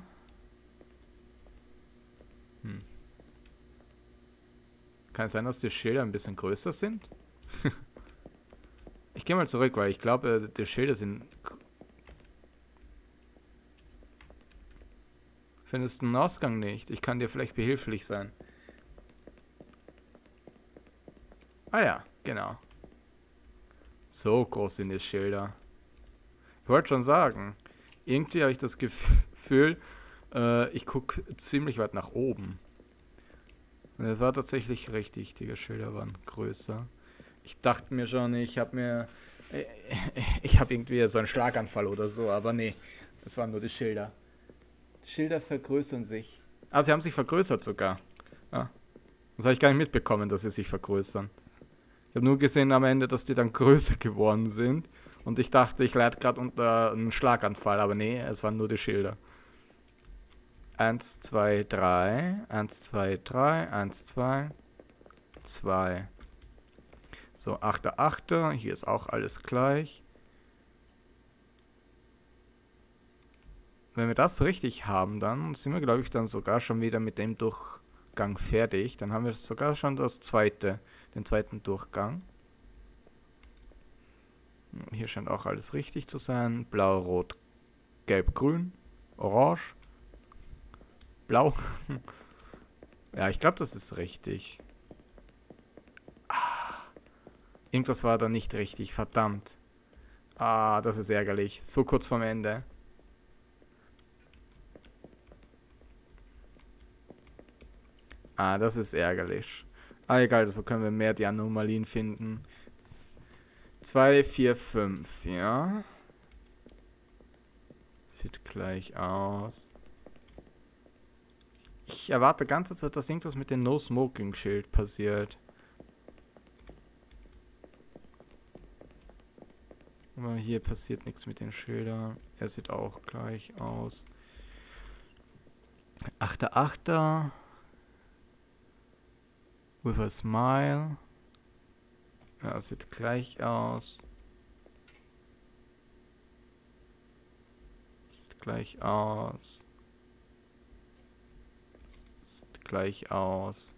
Speaker 1: Kann es sein, dass die Schilder ein bisschen größer sind? Ich gehe mal zurück, weil ich glaube, die Schilder sind... Findest du einen Ausgang nicht? Ich kann dir vielleicht behilflich sein. Ah ja, genau. So groß sind die Schilder. Ich wollte schon sagen, irgendwie habe ich das Gefühl, ich gucke ziemlich weit nach oben. Und das war tatsächlich richtig, die Schilder waren größer. Ich dachte mir schon, ich habe irgendwie so einen Schlaganfall oder so, aber nee, das waren nur die Schilder. Die Schilder vergrößern sich. Ah, sie haben sich vergrößert sogar. Ah, das habe ich gar nicht mitbekommen, dass sie sich vergrößern. Ich habe nur gesehen am Ende, dass die dann größer geworden sind. Und ich dachte, ich leide gerade unter einen Schlaganfall, aber nee, es waren nur die Schilder. 1, 2, 3, 1, 2, 3, 1, 2, 2. So, 8.8. Hier ist auch alles gleich. Wenn wir das richtig haben, dann sind wir, glaube ich, dann sogar schon wieder mit dem Durchgang fertig. Dann haben wir sogar schon den zweiten Durchgang. Hier scheint auch alles richtig zu sein. Blau, Rot, Gelb, Grün, Orange, Blau. Ja, ich glaube, das ist richtig. Irgendwas war da nicht richtig, verdammt. Ah, das ist ärgerlich. So kurz vorm Ende. Ah, das ist ärgerlich. Ah, egal, so können wir mehr die Anomalien finden. 2, 4, 5, ja. Sieht gleich aus. Ich erwarte die ganze Zeit, dass irgendwas mit dem No-Smoking-Schild passiert. Aber hier passiert nichts mit den Schildern. Er sieht auch gleich aus. 8.8. With a smile. Ja, sieht gleich aus. Sieht gleich aus. Sieht gleich aus.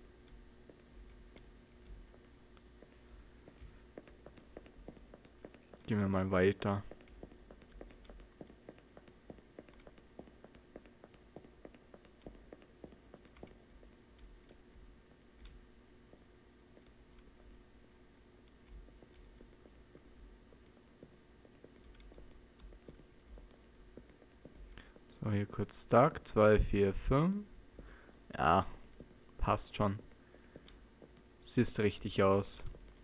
Speaker 1: Gehen wir mal weiter. So, hier kurz Stark. 2, 4, 5. Ja, passt schon. Sieht richtig aus.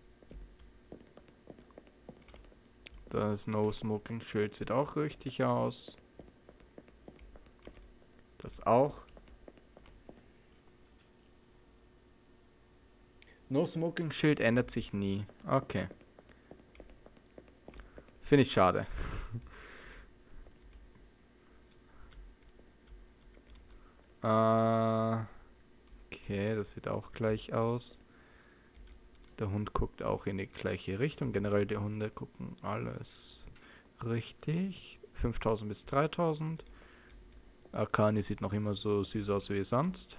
Speaker 1: Das No-Smoking-Schild sieht auch richtig aus. Das auch. No-Smoking-Schild ändert sich nie. Okay. Finde ich schade. Okay, das sieht auch gleich aus. Der Hund guckt auch in die gleiche Richtung. Generell die Hunde gucken alles richtig. 5000 bis 3000. Akani sieht noch immer so süß aus wie sonst.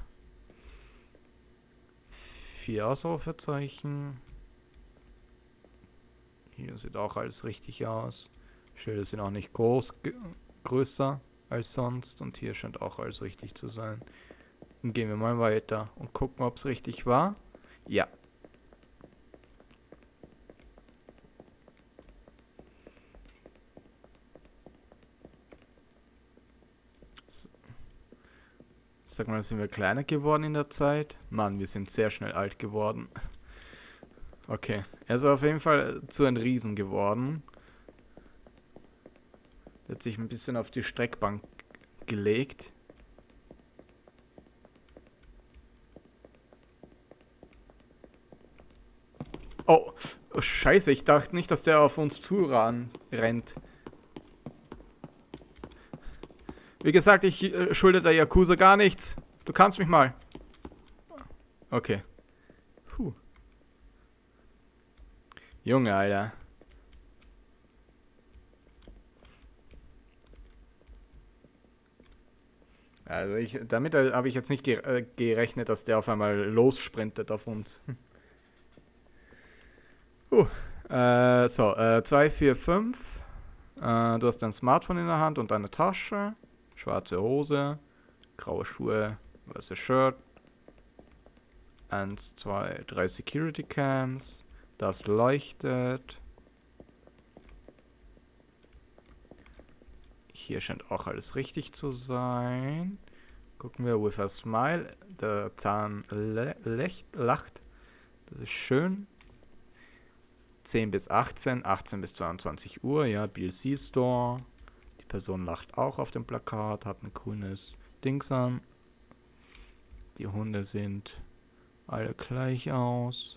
Speaker 1: 4 Ausrufezeichen. Hier sieht auch alles richtig aus. Schilder sind auch nicht größer als sonst. Und hier scheint auch alles richtig zu sein. Dann gehen wir mal weiter und gucken, ob es richtig war. Ja. Sag mal, sind wir kleiner geworden in der Zeit? Mann, wir sind sehr schnell alt geworden. Okay, er ist auf jeden Fall zu einem Riesen geworden. Der hat sich ein bisschen auf die Streckbank gelegt. Oh, oh Scheiße, ich dachte nicht, dass der auf uns rennt. Wie gesagt, ich schulde der Yakuza gar nichts. Du kannst mich mal. Okay. Puh. Junge, Alter. Also damit habe ich jetzt nicht gerechnet, dass der auf einmal lossprintet auf uns. So, 2, 4, 5. Du hast dein Smartphone in der Hand und eine Tasche. Schwarze Hose. Graue Schuhe. Weißes Shirt. 1, 2, 3 Security Cams. Das leuchtet. Hier scheint auch alles richtig zu sein. Gucken wir, with a smile. Der Zahn lacht. Das ist schön. 10 bis 18, 18 bis 22 Uhr, ja, BLC Store. Die Person lacht auch auf dem Plakat, hat ein grünes Dings an. Die Hunde sind alle gleich aus.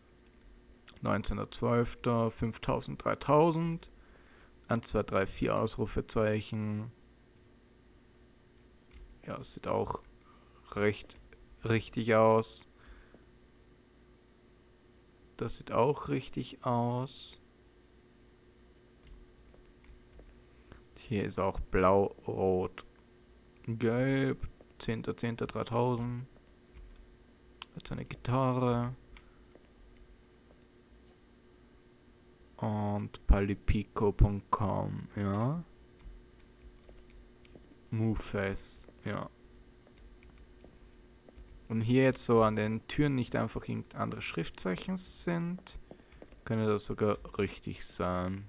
Speaker 1: 19.12., 5000, 3000. 1, 2, 3, 4 Ausrufezeichen. Ja, es sieht auch recht richtig aus. Das sieht auch richtig aus. Hier ist auch blau, rot, gelb. 10.10.3000. Hat seine Gitarre. Und palipico.com, ja. Movefest, ja. Und hier jetzt so an den Türen nicht einfach irgendeine andere Schriftzeichen sind, könnte das sogar richtig sein.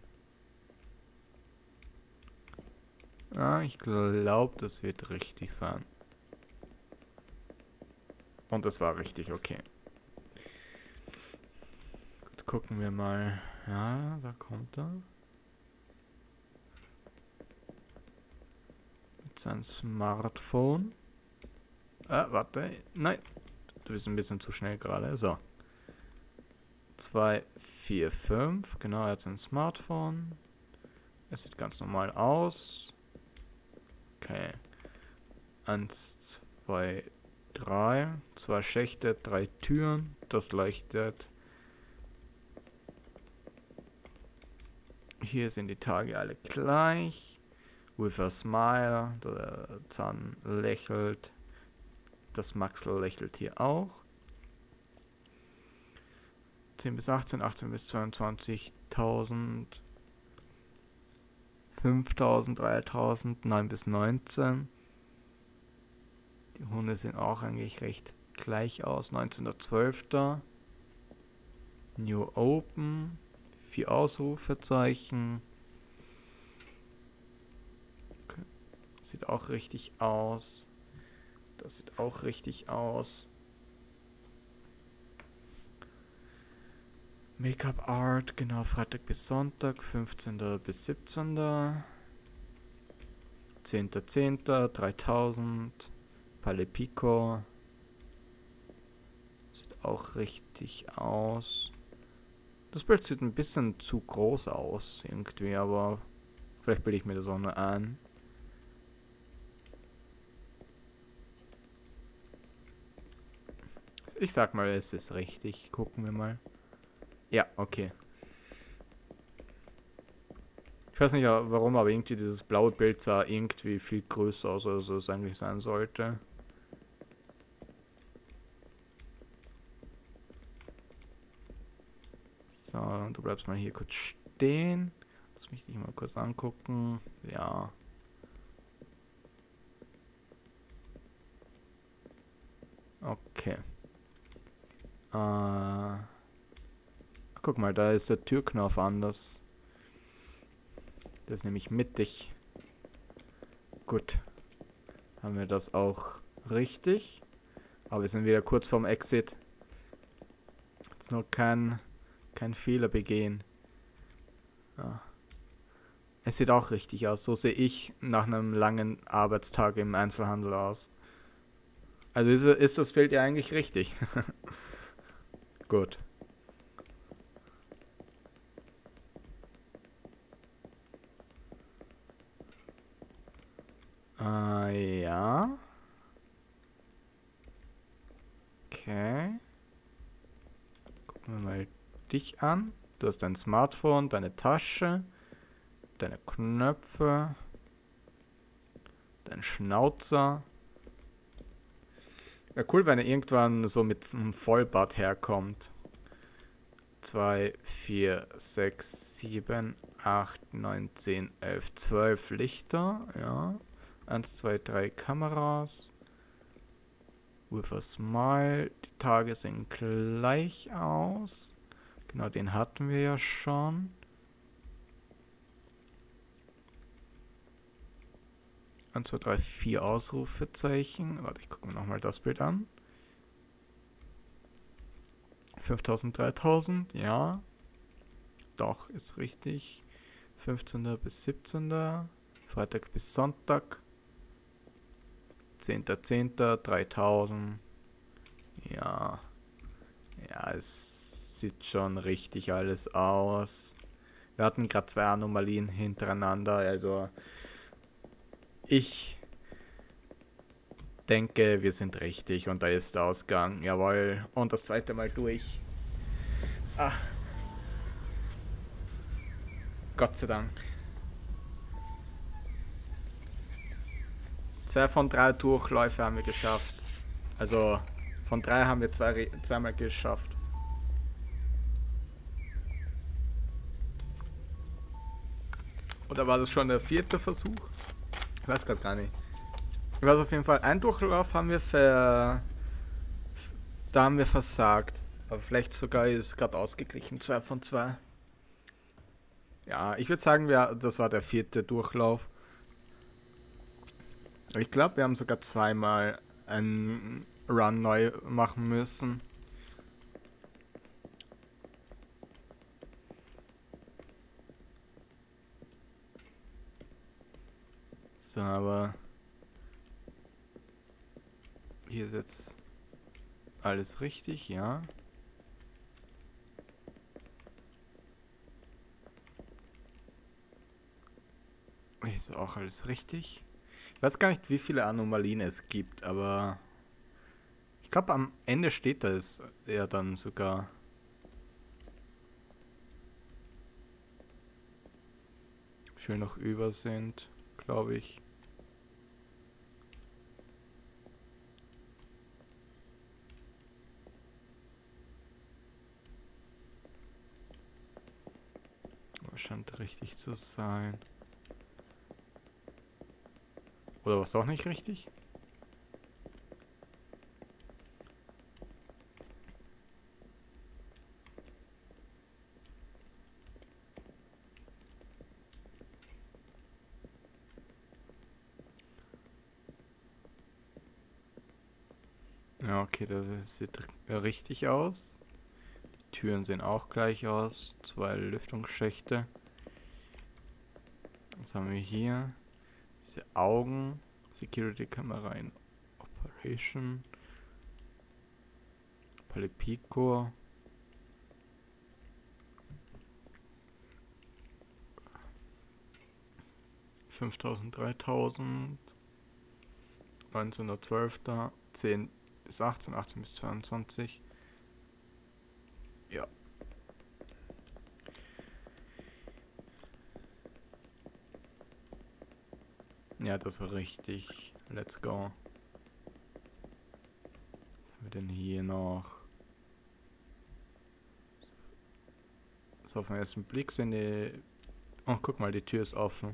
Speaker 1: Ja, ich glaube, das wird richtig sein. Und das war richtig, okay. Gut, gucken wir mal. Ja, da kommt er. Mit seinem Smartphone. Warte. Nein. Du bist ein bisschen zu schnell gerade. So. 2, 4, 5. Genau, er hat sein Smartphone. Es sieht ganz normal aus. Okay. 1, 2, 3. 2 Schächte, 3 Türen. Das leuchtet. Hier sind die Tage alle gleich. With a smile. Der Zahn lächelt. Das Maxl lächelt hier auch. 10 bis 18, 18 bis 22, 1000, 5000, 3000, 9 bis 19. Die Hunde sehen auch eigentlich recht gleich aus. 19.12. New Open. 4 Ausrufezeichen. Okay. Sieht auch richtig aus. Das sieht auch richtig aus. Make-up Art, genau, Freitag bis Sonntag, 15. bis 17. 10.10. 3000. Palepico. Sieht auch richtig aus. Das Bild sieht ein bisschen zu groß aus, irgendwie, aber vielleicht bilde ich mir das auch nur ein. Ich sag mal, es ist richtig. Gucken wir mal. Ja, okay. Ich weiß nicht warum, aber irgendwie dieses blaue Bild sah irgendwie viel größer aus, als es eigentlich sein sollte. So, du bleibst mal hier kurz stehen. Lass mich dich mal kurz angucken. Ja. Okay. Guck mal, da ist der Türknopf anders. Der ist nämlich mittig. Gut. Haben wir das auch richtig. Aber wir sind wieder kurz vorm Exit. Jetzt nur kein Fehler begehen. Ja. Es sieht auch richtig aus. So sehe ich nach einem langen Arbeitstag im Einzelhandel aus. Also ist das Bild ja eigentlich richtig. Gut. Ja. Okay. Gucken wir mal dich an. Du hast dein Smartphone, deine Tasche, deine Knöpfe, dein Schnauzer. Wäre cool, wenn er irgendwann so mit einem Vollbart herkommt. 2, 4, 6, 7, 8, 9, 10, 11, 12 Lichter. Ja. 1, 2, 3 Kameras. With a smile. Die Tage sehen gleich aus. Genau, den hatten wir ja schon. 1, 2, 3, 4 Ausrufezeichen. Warte, ich gucke mir nochmal das Bild an. 5000, 3000, ja. Doch, ist richtig. 15. bis 17. Freitag bis Sonntag. 10.10. 3000. Ja. Ja, es sieht schon richtig alles aus. Wir hatten gerade 2 Anomalien hintereinander, also ich denke, wir sind richtig und da ist der Ausgang. Jawohl. Und das zweite Mal durch. Ach. Gott sei Dank. 2 von 3 Durchläufe haben wir geschafft. Also von 3 haben wir zweimal geschafft. Oder war das schon der 4. Versuch? Ich weiß gerade gar nicht. Ich weiß auf jeden Fall, einen Durchlauf haben wir da haben wir versagt. Aber vielleicht sogar ist gerade ausgeglichen. 2 von 2. Ja, ich würde sagen, das war der 4. Durchlauf. Ich glaube, wir haben sogar zweimal einen Run neu machen müssen. So, aber hier ist jetzt alles richtig, ja. Hier ist auch alles richtig. Ich weiß gar nicht, wie viele Anomalien es gibt, aber ich glaube, am Ende steht das ja dann sogar. Wie viele noch über sind, glaube ich. Aber scheint richtig zu sein. Oder was auch nicht richtig? Ja, okay, das sieht richtig aus. Die Türen sehen auch gleich aus. 2 Lüftungsschächte. Was haben wir hier? Diese Augen. Security-Kamera in Operation. Palipico. $5000, 3000. 19.12. 10 bis 18, 18 bis 22. Ja. Ja, das war richtig. Let's go. Was haben wir denn hier noch? So auf den ersten Blick sind die... Oh, guck mal, die Tür ist offen.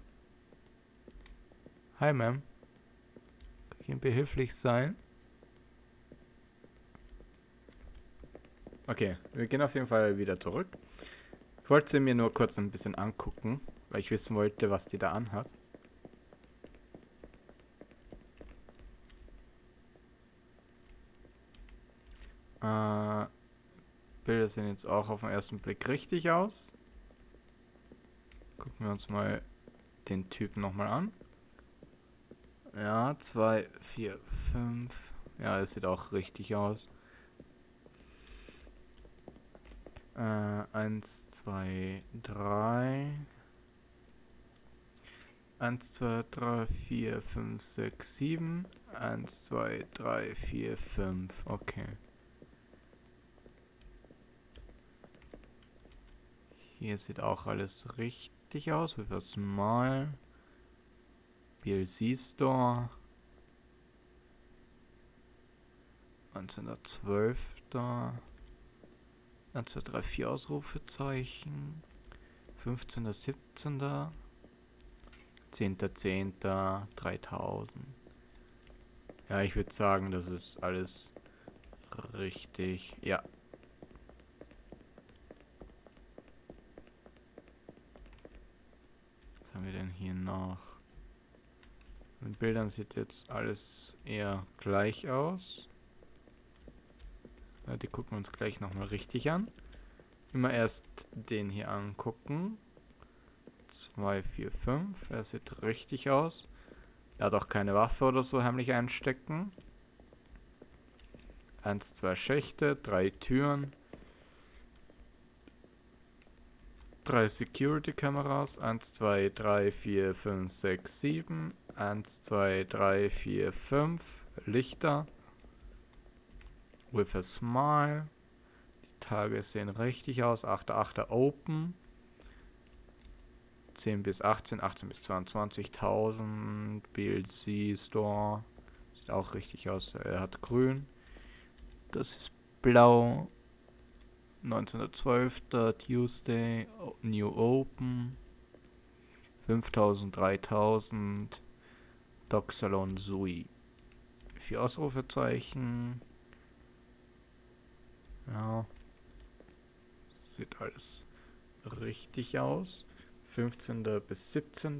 Speaker 1: Hi, Ma'am. Kann ich Ihnen behilflich sein? Okay, wir gehen auf jeden Fall wieder zurück. Ich wollte sie mir nur kurz ein bisschen angucken, weil ich wissen wollte, was die da anhat. Bilder sehen jetzt auch auf den ersten Blick richtig aus. Gucken wir uns mal den Typen nochmal an. Ja, 2, 4, 5. Ja, das sieht auch richtig aus. 1, 2, 3. 1, 2, 3, 4, 5, 6, 7. 1, 2, 3, 4, 5. Okay. Hier sieht auch alles richtig aus. Wie was mal. BLC Store. 1912 da. 1, 2, 3, 4 Ausrufezeichen. 15. 17. 10. 3000. Ja, ich würde sagen, das ist alles richtig. Ja. Was haben wir denn hier noch? Mit Bildern sieht jetzt alles eher gleich aus. Ja, die gucken wir uns gleich nochmal richtig an. Immer erst den hier angucken. 2, 4, 5. Er sieht richtig aus. Er hat auch keine Waffe oder so heimlich einstecken. 1, 2 Schächte, 3 Türen. 3 Security-Kameras. 1, 2, 3, 4, 5, 6, 7. 1, 2, 3, 4, 5. Lichter. With a smile. Die Tage sehen richtig aus. 8, 8 Open. 10 bis 18, 18 bis 22.000. BLC Store. Sieht auch richtig aus. Er hat grün. Das ist blau. 1912. Tuesday. New Open. 5000, 3000. Doc Salon Sui. 4 Ausrufezeichen. Ja. Sieht alles richtig aus. 15. bis 17.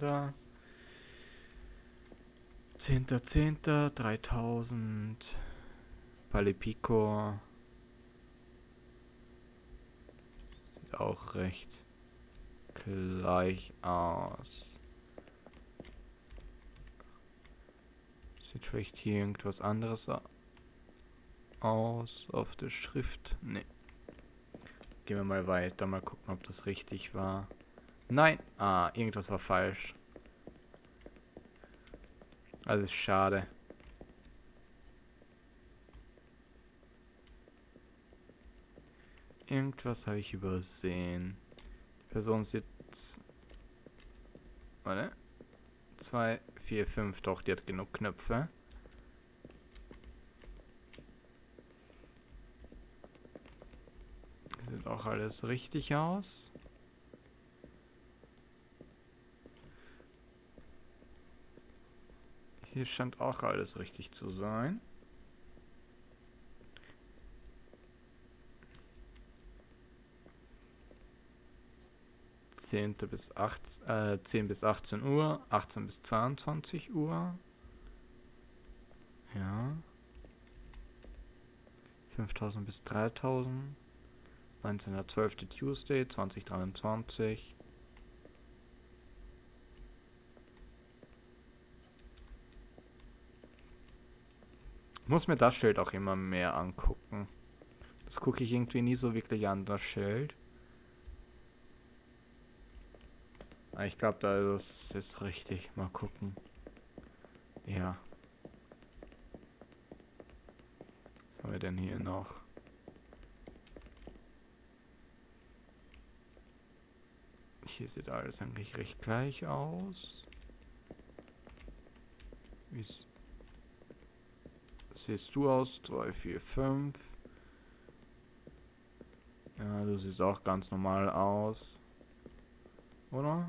Speaker 1: 10.10. 3000. Palipico. Sieht auch recht gleich aus. Sieht vielleicht hier irgendwas anderes aus auf der Schrift. Ne. Gehen wir mal weiter, mal gucken, ob das richtig war. Nein! Ah, irgendwas war falsch. Also ist schade. Irgendwas habe ich übersehen. Die Person sitzt... Warte. 2, 4, 5. Doch, die hat genug Knöpfe. Sieht auch alles richtig aus. Hier scheint auch alles richtig zu sein.10 bis 18 Uhr, 18 bis 22 Uhr. Ja. 5000 bis 3000. 19.12. Tuesday, 2023. Ich muss mir das Schild auch immer mehr angucken. Das gucke ich irgendwie nie so wirklich an, das Schild. Aber ich glaube, das ist richtig. Mal gucken. Ja. Was haben wir denn hier noch? Hier sieht alles eigentlich recht gleich aus. Wie siehst du aus? 2, 4, 5. Ja, du siehst auch ganz normal aus. Oder?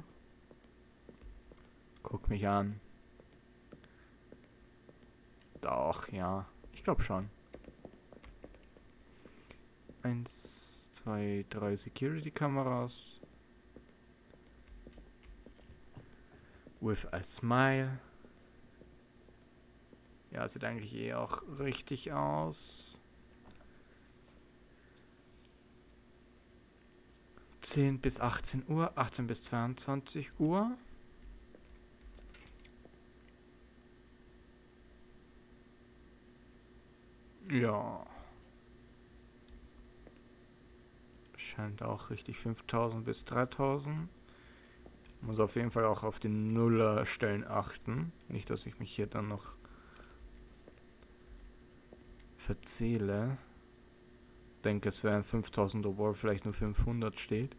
Speaker 1: Guck mich an. Doch, ja. Ich glaube schon. 1, 2, 3 Security-Kameras. With a smile. Ja, sieht eigentlich eh auch richtig aus. 10 bis 18 Uhr, 18 bis 22 Uhr. Ja. Scheint auch richtig 5000 bis 3000. Muss auf jeden Fall auch auf die Nullerstellen achten. Nicht, dass ich mich hier dann noch verzähle. Denke, es wären 5000, obwohl vielleicht nur 500 steht.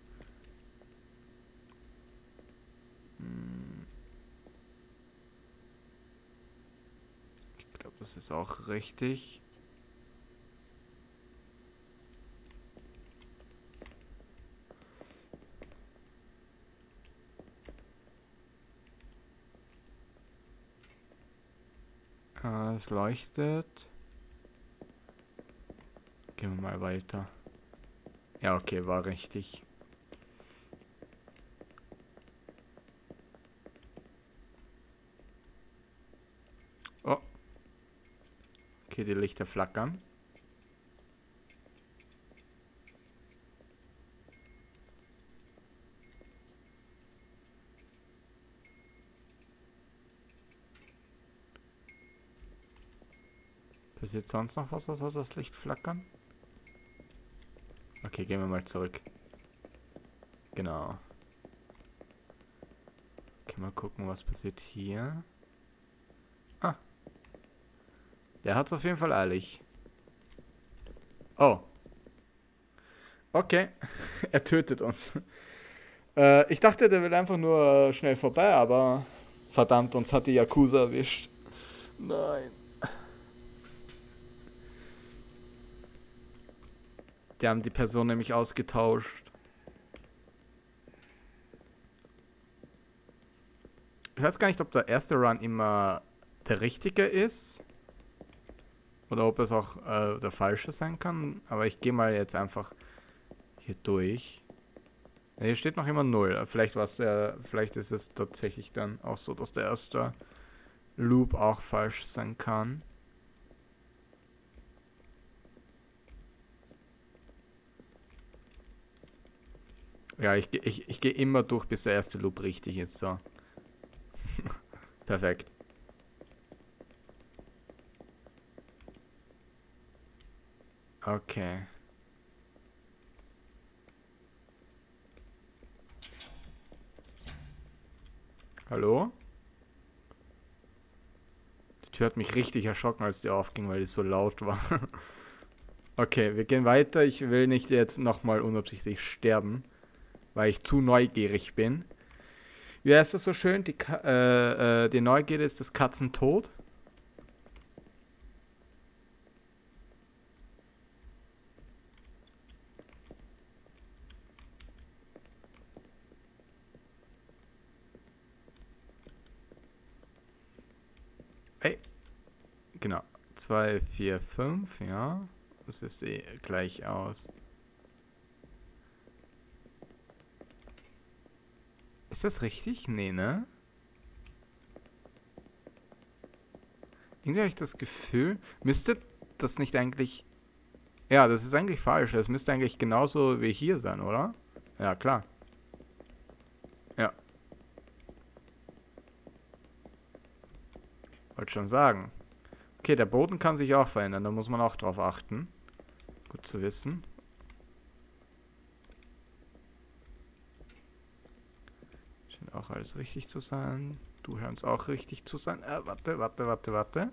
Speaker 1: Ich glaube, das ist auch richtig. Es leuchtet. Gehen wir mal weiter. Ja, okay, war richtig. Oh. Okay, die Lichter flackern. Passiert sonst noch was, außer das Licht flackern? Okay, gehen wir mal zurück. Genau. Okay, mal gucken, was passiert hier. Ah. Der hat es auf jeden Fall eilig. Oh. Okay. Er tötet uns. Ich dachte, der will einfach nur schnell vorbei, aber verdammt, uns hat die Yakuza erwischt. Nein. Die haben die Person nämlich ausgetauscht. Ich weiß gar nicht, ob der erste Run immer der richtige ist. Oder ob es auch der falsche sein kann. Aber ich gehe mal jetzt einfach hier durch. Ja, hier steht noch immer 0. Vielleicht ist es tatsächlich dann auch so, dass der erste Loop auch falsch sein kann. Ja, ich gehe immer durch, bis der erste Loop richtig ist. So. Perfekt. Okay. Hallo? Die Tür hat mich richtig erschrocken, als die aufging, weil die so laut war. Okay, wir gehen weiter. Ich will nicht jetzt nochmal unabsichtlich sterben, weil ich zu neugierig bin. Wie heißt das so schön? Die Neugierde ist des Katzen Tod. Hey. Genau. 2, 4, 5, ja. Das ist eh gleich aus. Ist das richtig? Nee, ne? Irgendwie habe ich das Gefühl, müsste das nicht eigentlich... Ja, das ist eigentlich falsch. Das müsste eigentlich genauso wie hier sein, oder? Ja, klar. Ja. Wollte schon sagen. Okay, der Boden kann sich auch verändern. Da muss man auch drauf achten. Gut zu wissen. Scheint auch alles richtig zu sein. Du scheinst auch richtig zu sein. Warte.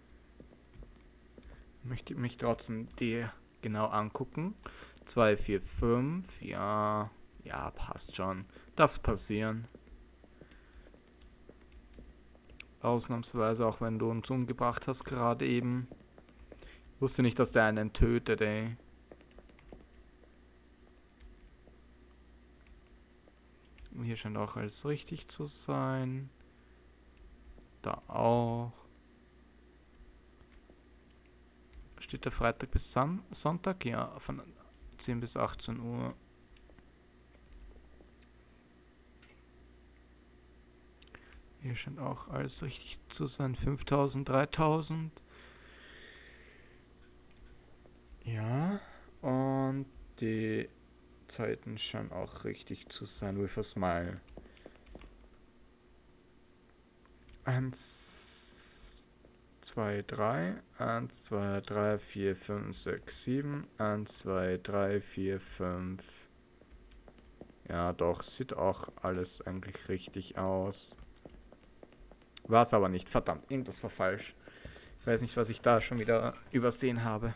Speaker 1: Möchte mich trotzdem dir genau angucken. 2, 4, 5. Ja. Ja, passt schon. Das passieren. Ausnahmsweise, auch wenn du uns umgebracht hast gerade eben. Wusste nicht, dass der einen tötet, ey. Hier scheint auch alles richtig zu sein. Da auch. Steht der Freitag bis Sonntag? Ja, von 10 bis 18 Uhr. Hier scheint auch alles richtig zu sein. 5000, 3000. Ja, und die Zeiten scheinen auch richtig zu sein. With a smile. 1, 2, 3. 1, 2, 3, 4, 5, 6, 7. 1, 2, 3, 4, 5. Ja, doch, sieht auch alles eigentlich richtig aus. War es aber nicht. Verdammt, irgendwas war falsch. Ich weiß nicht, was ich da schon wieder übersehen habe.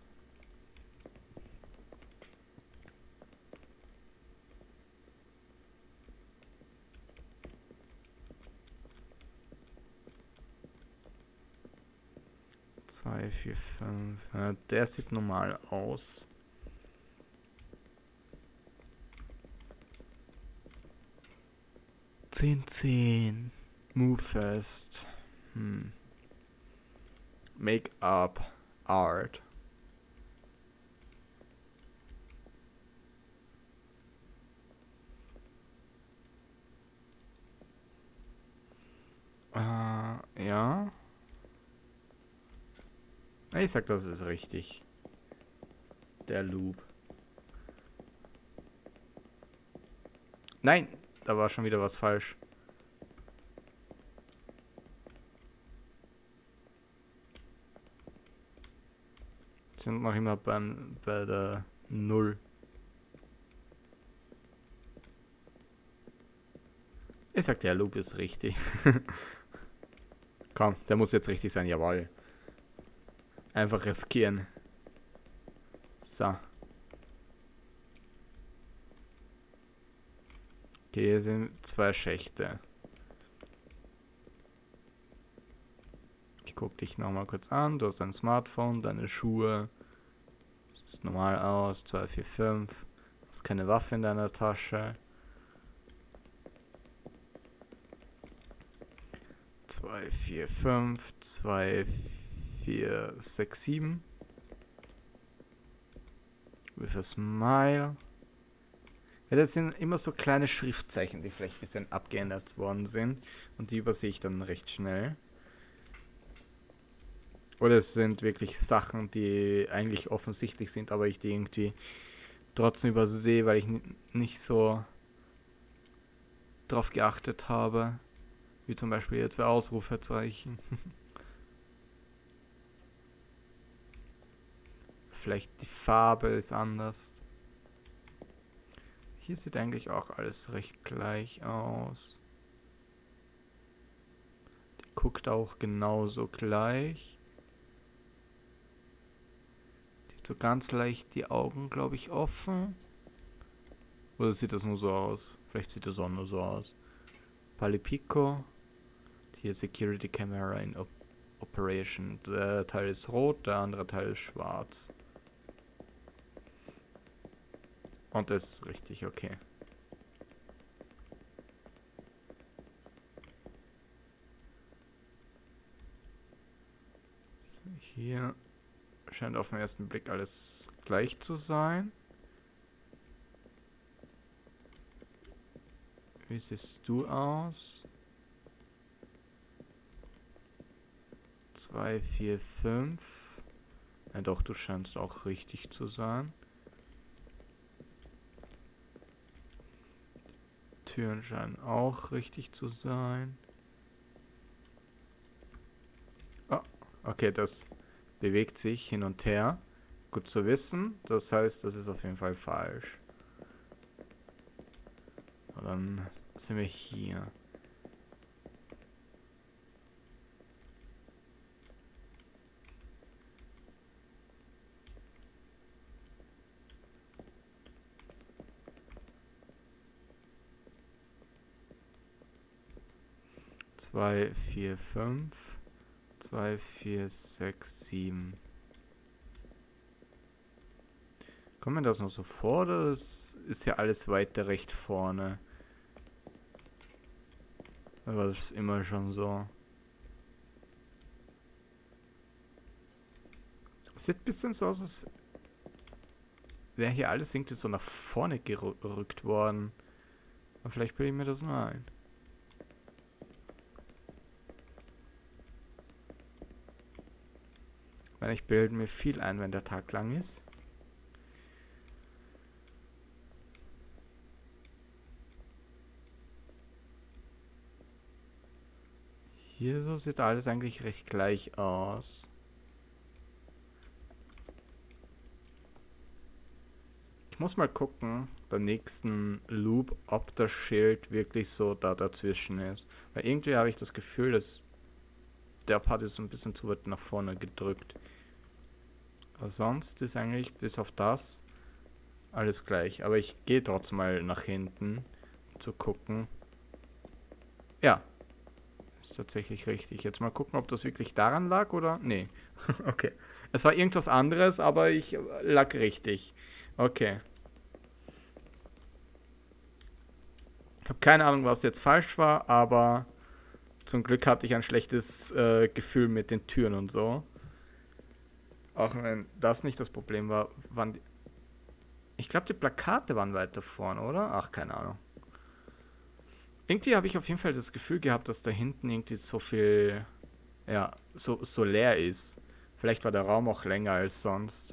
Speaker 1: Zwei, vier, fünf. Ja, der sieht normal aus. Zehn, 10. Move fast. Make-up. Art. Ja. Ich sag, das ist richtig. Der Loop. Nein, da war schon wieder was falsch. Sind noch immer bei der 0. Ich sag, der Loop ist richtig. Komm, der muss jetzt richtig sein, jawohl. Einfach riskieren. So. Okay, hier sind 2 Schächte. Ich guck dich nochmal kurz an. Du hast dein Smartphone, deine Schuhe. Sieht normal aus. 2, 4, 5. Du hast keine Waffe in deiner Tasche. 2, 4, 5. 2, 4, 6, 7. With a smile. Ja, das sind immer so kleine Schriftzeichen, die vielleicht ein bisschen abgeändert worden sind. Und die übersehe ich dann recht schnell. Oder es sind wirklich Sachen, die eigentlich offensichtlich sind, aber ich die irgendwie trotzdem übersehe, weil ich nicht so drauf geachtet habe. Wie zum Beispiel hier 2 Ausrufezeichen. Vielleicht die Farbe ist anders. Hier sieht eigentlich auch alles recht gleich aus. Die guckt auch genauso gleich. Die hat so ganz leicht die Augen, glaube ich, offen. Oder sieht das nur so aus? Vielleicht sieht das auch nur so aus. Palipico. Hier Security Camera in Operation. Der Teil ist rot, der andere Teil ist schwarz. Und das ist richtig, okay. So, hier scheint auf den ersten Blick alles gleich zu sein. Wie siehst du aus? 2, 4, 5. Ja doch, du scheinst auch richtig zu sein. Die Türen scheinen auch richtig zu sein. Oh, okay, das bewegt sich hin und her. Gut zu wissen. Das heißt, das ist auf jeden Fall falsch. Und dann sind wir hier. Zwei, 4, 5. 2, 4, 6, 7. Kommt mir das noch so vor, oder ist ja alles weiter recht vorne? war das immer schon so. Sieht ein bisschen so aus, als wäre hier alles irgendwie so nach vorne gerückt worden. Aber vielleicht bilde ich mir das nur ein. Weil ich bilde mir viel ein, wenn der Tag lang ist. Hier so sieht alles eigentlich recht gleich aus. Ich muss mal gucken beim nächsten Loop, ob das Schild wirklich so da dazwischen ist. Weil irgendwie habe ich das Gefühl, dass der Part ist ein bisschen zu weit nach vorne gedrückt. Aber sonst ist eigentlich bis auf das alles gleich. Aber ich gehe trotzdem mal nach hinten, um zu gucken. Ja, ist tatsächlich richtig. Jetzt mal gucken, ob das wirklich daran lag oder... Nee. Okay. Es war irgendwas anderes, aber ich lag richtig. Okay. Ich habe keine Ahnung, was jetzt falsch war, aber zum Glück hatte ich ein schlechtes Gefühl mit den Türen und so. Auch wenn das nicht das Problem war, waren die... Ich glaube, die Plakate waren weiter vorne, oder? Ach, keine Ahnung. Irgendwie habe ich auf jeden Fall das Gefühl gehabt, dass da hinten irgendwie so viel... Ja, so leer ist. Vielleicht war der Raum auch länger als sonst.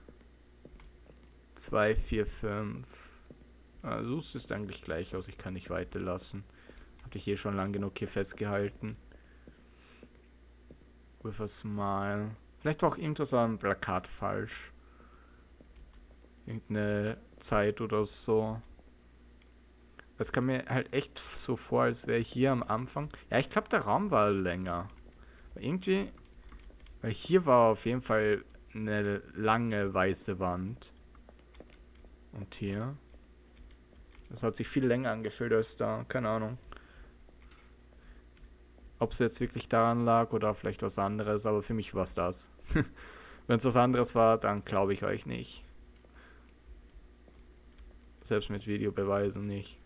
Speaker 1: 2, 4, 5... Also es sieht eigentlich gleich aus, ich kann nicht weiterlassen. Hatte ich schon lang genug hier festgehalten. With a smile. Vielleicht war auch irgendwas am Plakat falsch. Irgendeine Zeit oder so. Das kam mir halt echt so vor, als wäre ich hier am Anfang. Ja, ich glaube, der Raum war länger. Aber irgendwie... Weil hier war auf jeden Fall eine lange weiße Wand. Und hier... Das hat sich viel länger angefühlt als da. Keine Ahnung. Ob es jetzt wirklich daran lag oder vielleicht was anderes, aber für mich war es das. Wenn es was anderes war, dann glaube ich euch nicht. Selbst mit Videobeweisen nicht.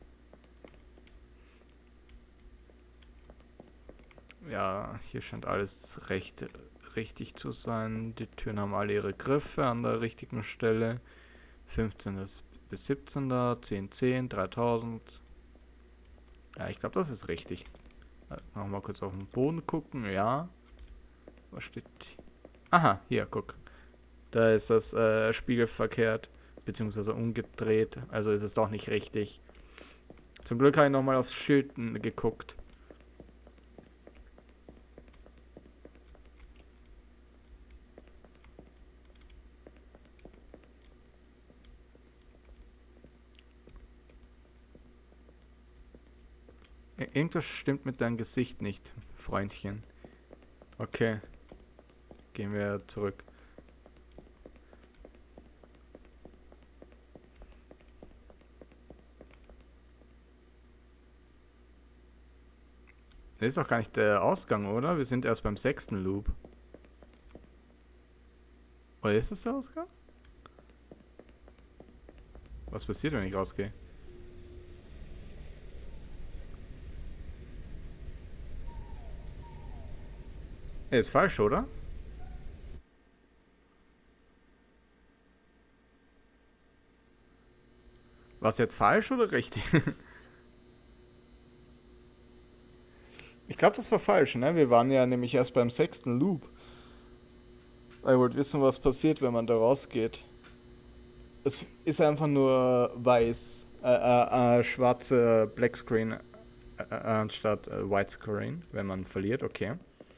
Speaker 1: Ja, hier scheint alles richtig zu sein. Die Türen haben alle ihre Griffe an der richtigen Stelle. 15. bis 17. 10, 10, 3000. Ja, ich glaube, das ist richtig. Noch mal kurz auf den Boden gucken. Ja. Was steht? Aha, hier, guck. Da ist das Spiegel verkehrt. Beziehungsweise umgedreht. Also ist es doch nicht richtig. Zum Glück habe ich nochmal aufs Schild geguckt. Irgendwas stimmt mit deinem Gesicht nicht, Freundchen. Okay. Gehen wir zurück. Das ist doch gar nicht der Ausgang, oder? Wir sind erst beim 6. Loop. Oder ist es der Ausgang? Was passiert, wenn ich rausgehe? Ist falsch, oder? War es jetzt falsch oder richtig? Ich glaube, das war falsch, ne? Wir waren ja nämlich erst beim 6. Loop. Ich wollte wissen, was passiert, wenn man da rausgeht. Es ist einfach nur weiß. Schwarze Blackscreen anstatt Widescreen, wenn man verliert, okay.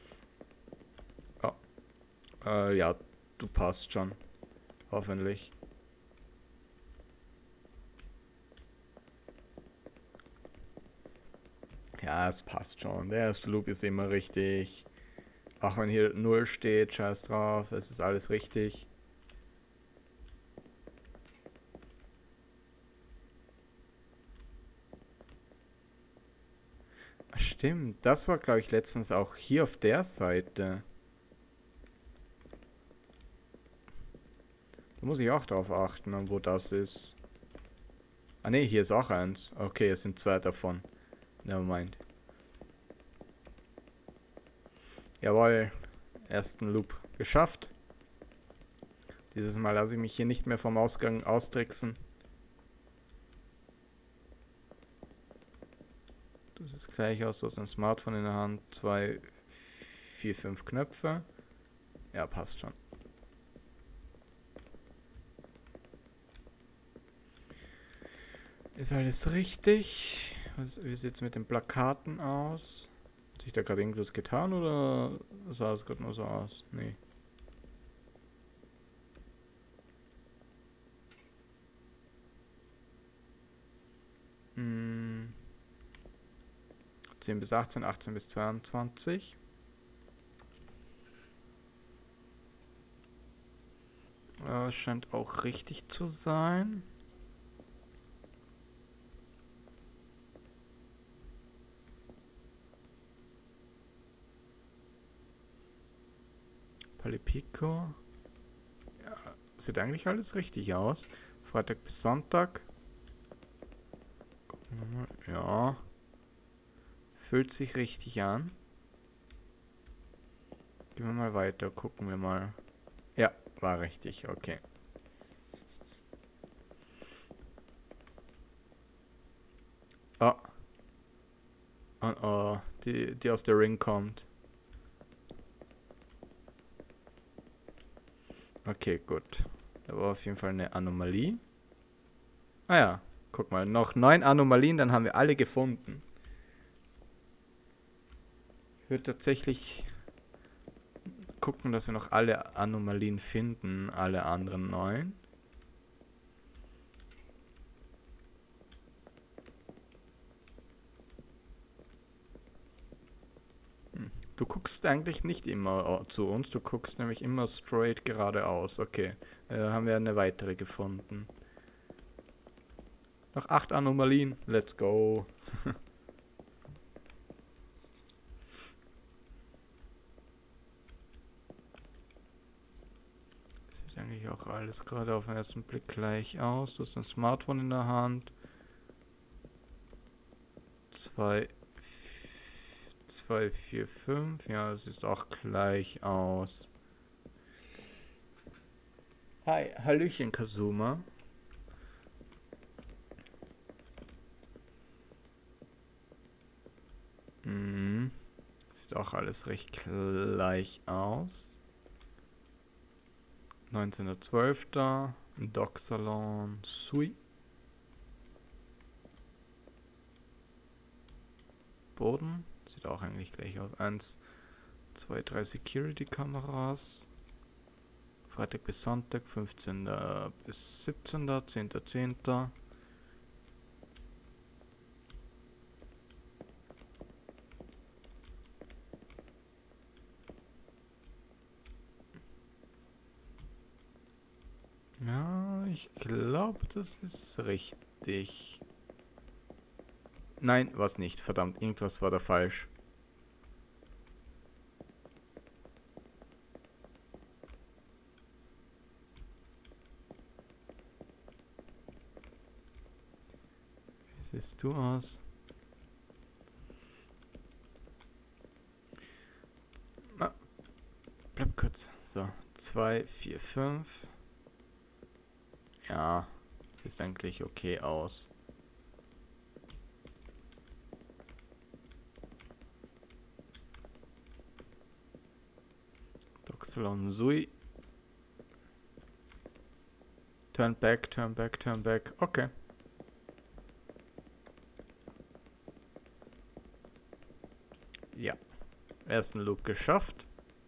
Speaker 1: Oh. Ja, du passt schon. Hoffentlich. Ja, es passt schon. Der erste Loop ist immer richtig. Auch wenn hier 0 steht, scheiß drauf, es ist alles richtig. Stimmt, das war glaube ich letztens auch hier auf der Seite. Da muss ich auch drauf achten, wo das ist. Ah ne, hier ist auch eins. Okay, es sind 2 davon. Nevermind. Jawohl, ersten Loop geschafft. Dieses Mal lasse ich mich hier nicht mehr vom Ausgang austricksen. Das sieht gleich aus, du hast ein Smartphone in der Hand, 2, 4, 5 Knöpfe. Ja, passt schon. Ist alles richtig? Wie sieht es mit den Plakaten aus? Hat sich da gerade irgendwas getan oder sah es gerade nur so aus? Nee. Hm. 10 bis 18, 18 bis 22. Scheint auch richtig zu sein. Palipico. Ja, sieht eigentlich alles richtig aus. Freitag bis Sonntag. Gucken wir mal. Ja. Fühlt sich richtig an. Gehen wir mal weiter. Gucken wir mal. Ja, war richtig. Okay. Oh. Oh, oh. Die aus der Ring kommt. Okay, gut. Da war auf jeden Fall eine Anomalie. Ah ja, guck mal, noch 9 Anomalien, dann haben wir alle gefunden. Ich würde tatsächlich gucken, dass wir noch alle Anomalien finden, alle anderen 9. Du guckst eigentlich nicht immer zu uns, du guckst nämlich immer straight geradeaus. Okay, haben wir eine weitere gefunden. Noch 8 Anomalien, let's go. Sieht eigentlich auch alles gerade auf den ersten Blick gleich aus. Du hast ein Smartphone in der Hand. 2, 4, 5. Ja, es sieht auch gleich aus. Hi, Hallöchen, Kazuma. Sieht auch alles recht gleich aus. 19.12. Doc-Salon Sui. Boden. Sieht auch eigentlich gleich aus. 1, 2, 3 Security-Kameras. Freitag bis Sonntag, 15. bis 17. 10.10. Ja, ich glaube, das ist richtig. Nein, was nicht. Verdammt, irgendwas war da falsch. Wie siehst du aus? Ah, bleib kurz. So, 2, 4, 5. Ja, sieht eigentlich okay aus. Doxalon Sui. Turn back, turn back, turn back. Okay. Ja. Ersten Loop geschafft.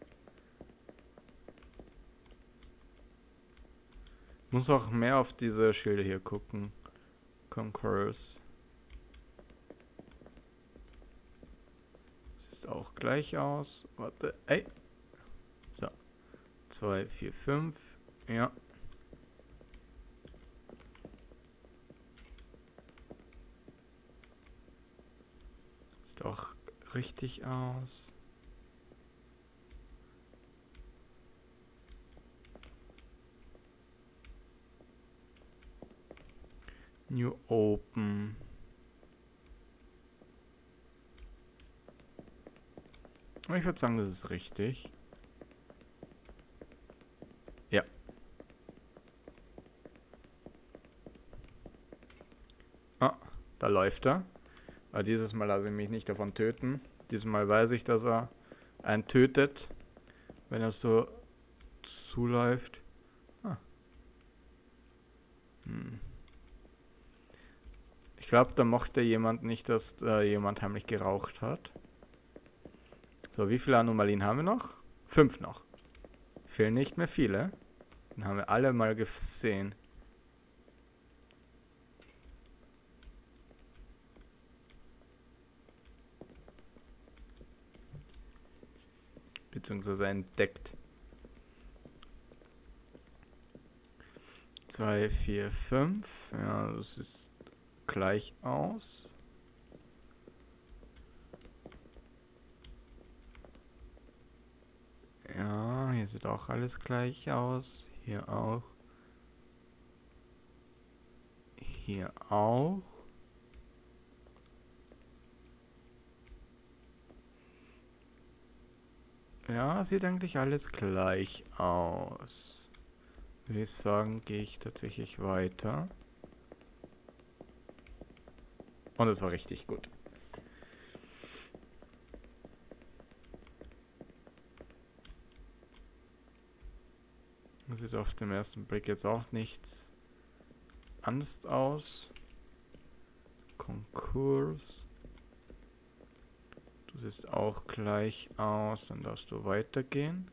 Speaker 1: Muss auch mehr auf diese Schilder hier gucken. Conquerors. Sieht auch gleich aus. Warte. Ey. So. 2, 4, 5. Ja. Sieht auch richtig aus. New Open. Aber ich würde sagen, das ist richtig. Ja. Ah, da läuft er. Aber dieses Mal lasse ich mich nicht davon töten. Dieses Mal weiß ich, dass er einen tötet, wenn er so zuläuft. Ah. Ich glaube, da mochte jemand nicht, dass jemand heimlich geraucht hat. So, wie viele Anomalien haben wir noch? 5 noch. Fehlen nicht mehr viele. Dann haben wir alle mal gesehen. Beziehungsweise entdeckt. 2, 4, 5. Ja, das ist gleich aus. Ja, hier sieht auch alles gleich aus. Hier auch. Hier auch. Ja, sieht eigentlich alles gleich aus. Würde ich sagen, gehe ich tatsächlich weiter. Und es war richtig gut. Das sieht auf den ersten Blick jetzt auch nichts anders aus. Konkurs. Du siehst auch gleich aus, dann darfst du weitergehen.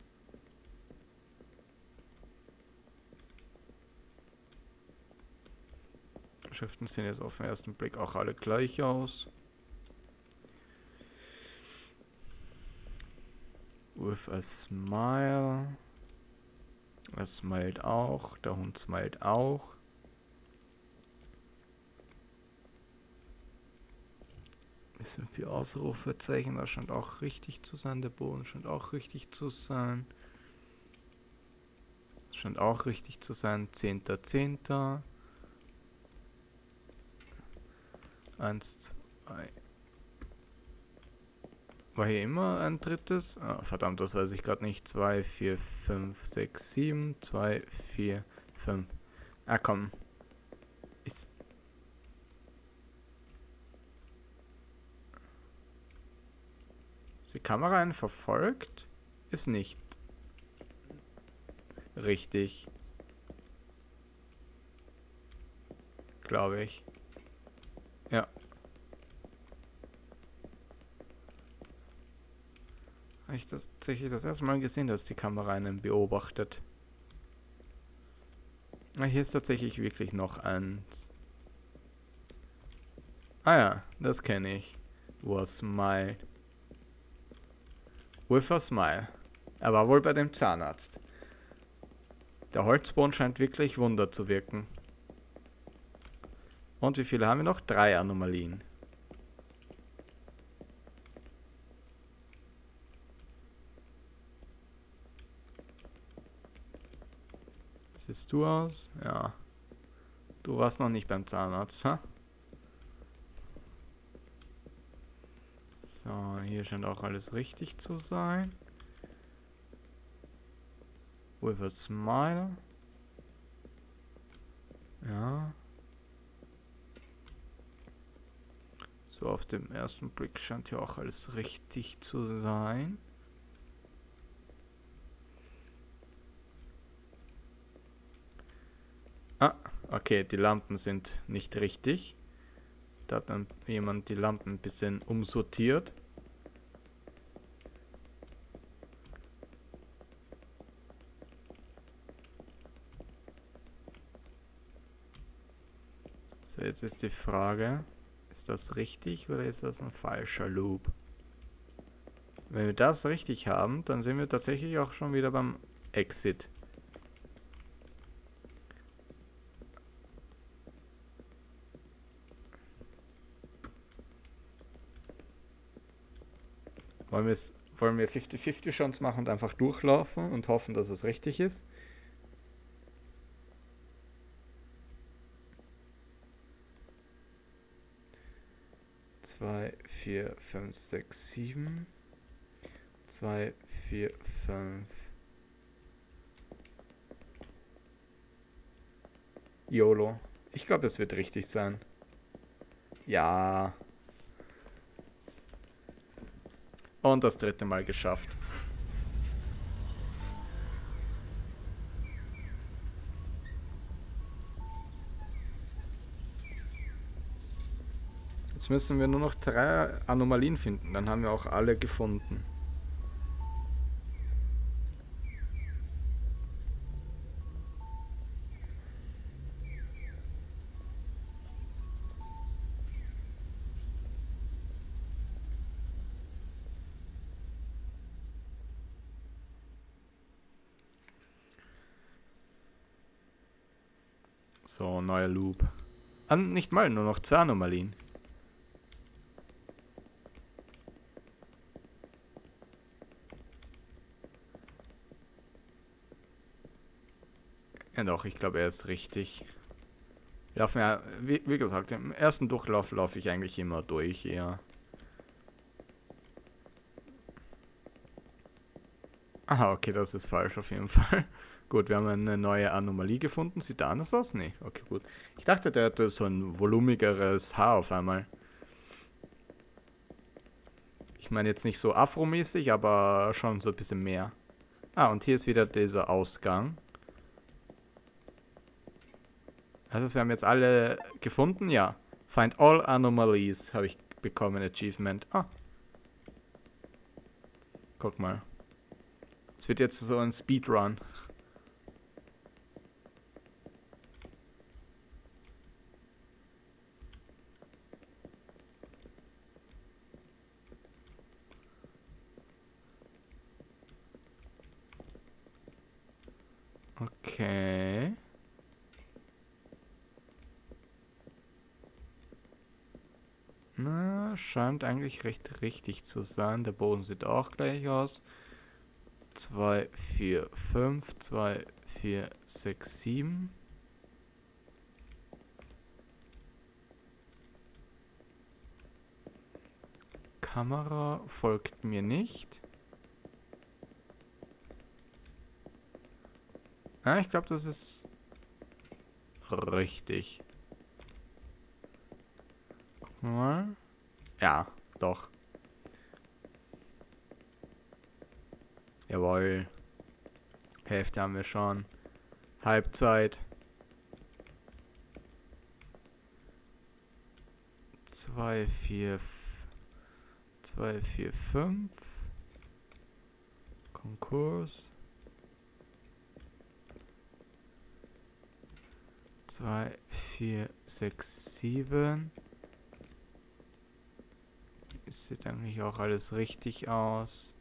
Speaker 1: Schriften sehen jetzt auf den ersten Blick auch alle gleich aus. With a smile. Er smilet auch. Der Hund smilet auch. Es sind 4 Ausrufezeichen. Das scheint auch richtig zu sein. Der Boden scheint auch richtig zu sein. Das scheint auch richtig zu sein. 10.10. 1, 2. War hier immer ein drittes? Ah, verdammt, das weiß ich gerade nicht. 2, 4, 5, 6, 7. 2, 4, 5. Ah, komm. Ist die Kamera einen verfolgt? Ist nicht richtig. Glaube ich. Ja. Habe ich tatsächlich das erste Mal gesehen, dass die Kamera einen beobachtet. Ah, hier ist tatsächlich wirklich noch eins. Ah ja, das kenne ich. Was Smile. With a Smile. Er war wohl bei dem Zahnarzt. Der Holzboden scheint wirklich Wunder zu wirken. Und wie viele haben wir noch? 3 Anomalien. Siehst du aus? Ja. Du warst noch nicht beim Zahnarzt, ha? So, hier scheint auch alles richtig zu sein. With a smile. Ja. So, auf dem ersten Blick scheint hier auch alles richtig zu sein. Ah, okay, die Lampen sind nicht richtig. Da hat dann jemand die Lampen ein bisschen umsortiert. So, jetzt ist die Frage, ist das richtig oder ist das ein falscher Loop? Wenn wir das richtig haben, dann sind wir tatsächlich auch schon wieder beim Exit. Wollen wir 50-50 Chance machen und einfach durchlaufen und hoffen, dass es richtig ist? Zwei, 4, 5, 6, 7. 2, 4, 5. YOLO. Ich glaube, es wird richtig sein. Ja. Und das dritte Mal geschafft. Jetzt müssen wir nur noch 3 Anomalien finden. Dann haben wir auch alle gefunden. So, neuer Loop. Nicht mal, nur noch 2 Anomalien. Ja doch, ich glaube, er ist richtig. Wir laufen ja, wie gesagt, im ersten Durchlauf laufe ich eigentlich immer durch, eher. Aha, okay, das ist falsch auf jeden Fall. Gut, wir haben eine neue Anomalie gefunden. Sieht der anders aus? Nee, okay, gut. Ich dachte, der hätte so ein volumigeres Haar auf einmal. Ich meine jetzt nicht so afromäßig, aber schon so ein bisschen mehr. Ah, und hier ist wieder dieser Ausgang. Also wir haben jetzt alle gefunden? Ja. Find all anomalies habe ich bekommen, Achievement. Ah. Guck mal. Es wird jetzt so ein Speedrun. Okay. Na, scheint eigentlich recht richtig zu sein. Der Boden sieht auch gleich aus. 2, 4, 5, 2, 4, 6, 7. Kamera folgt mir nicht. Ah, ich glaube, das ist richtig. Gucken wir mal. Ja, doch. Jawohl. Hälfte haben wir schon. Halbzeit. 2, 4, 2, 4, 5. Konkurs. 2, 4, 6, 7. Es sieht eigentlich auch alles richtig aus.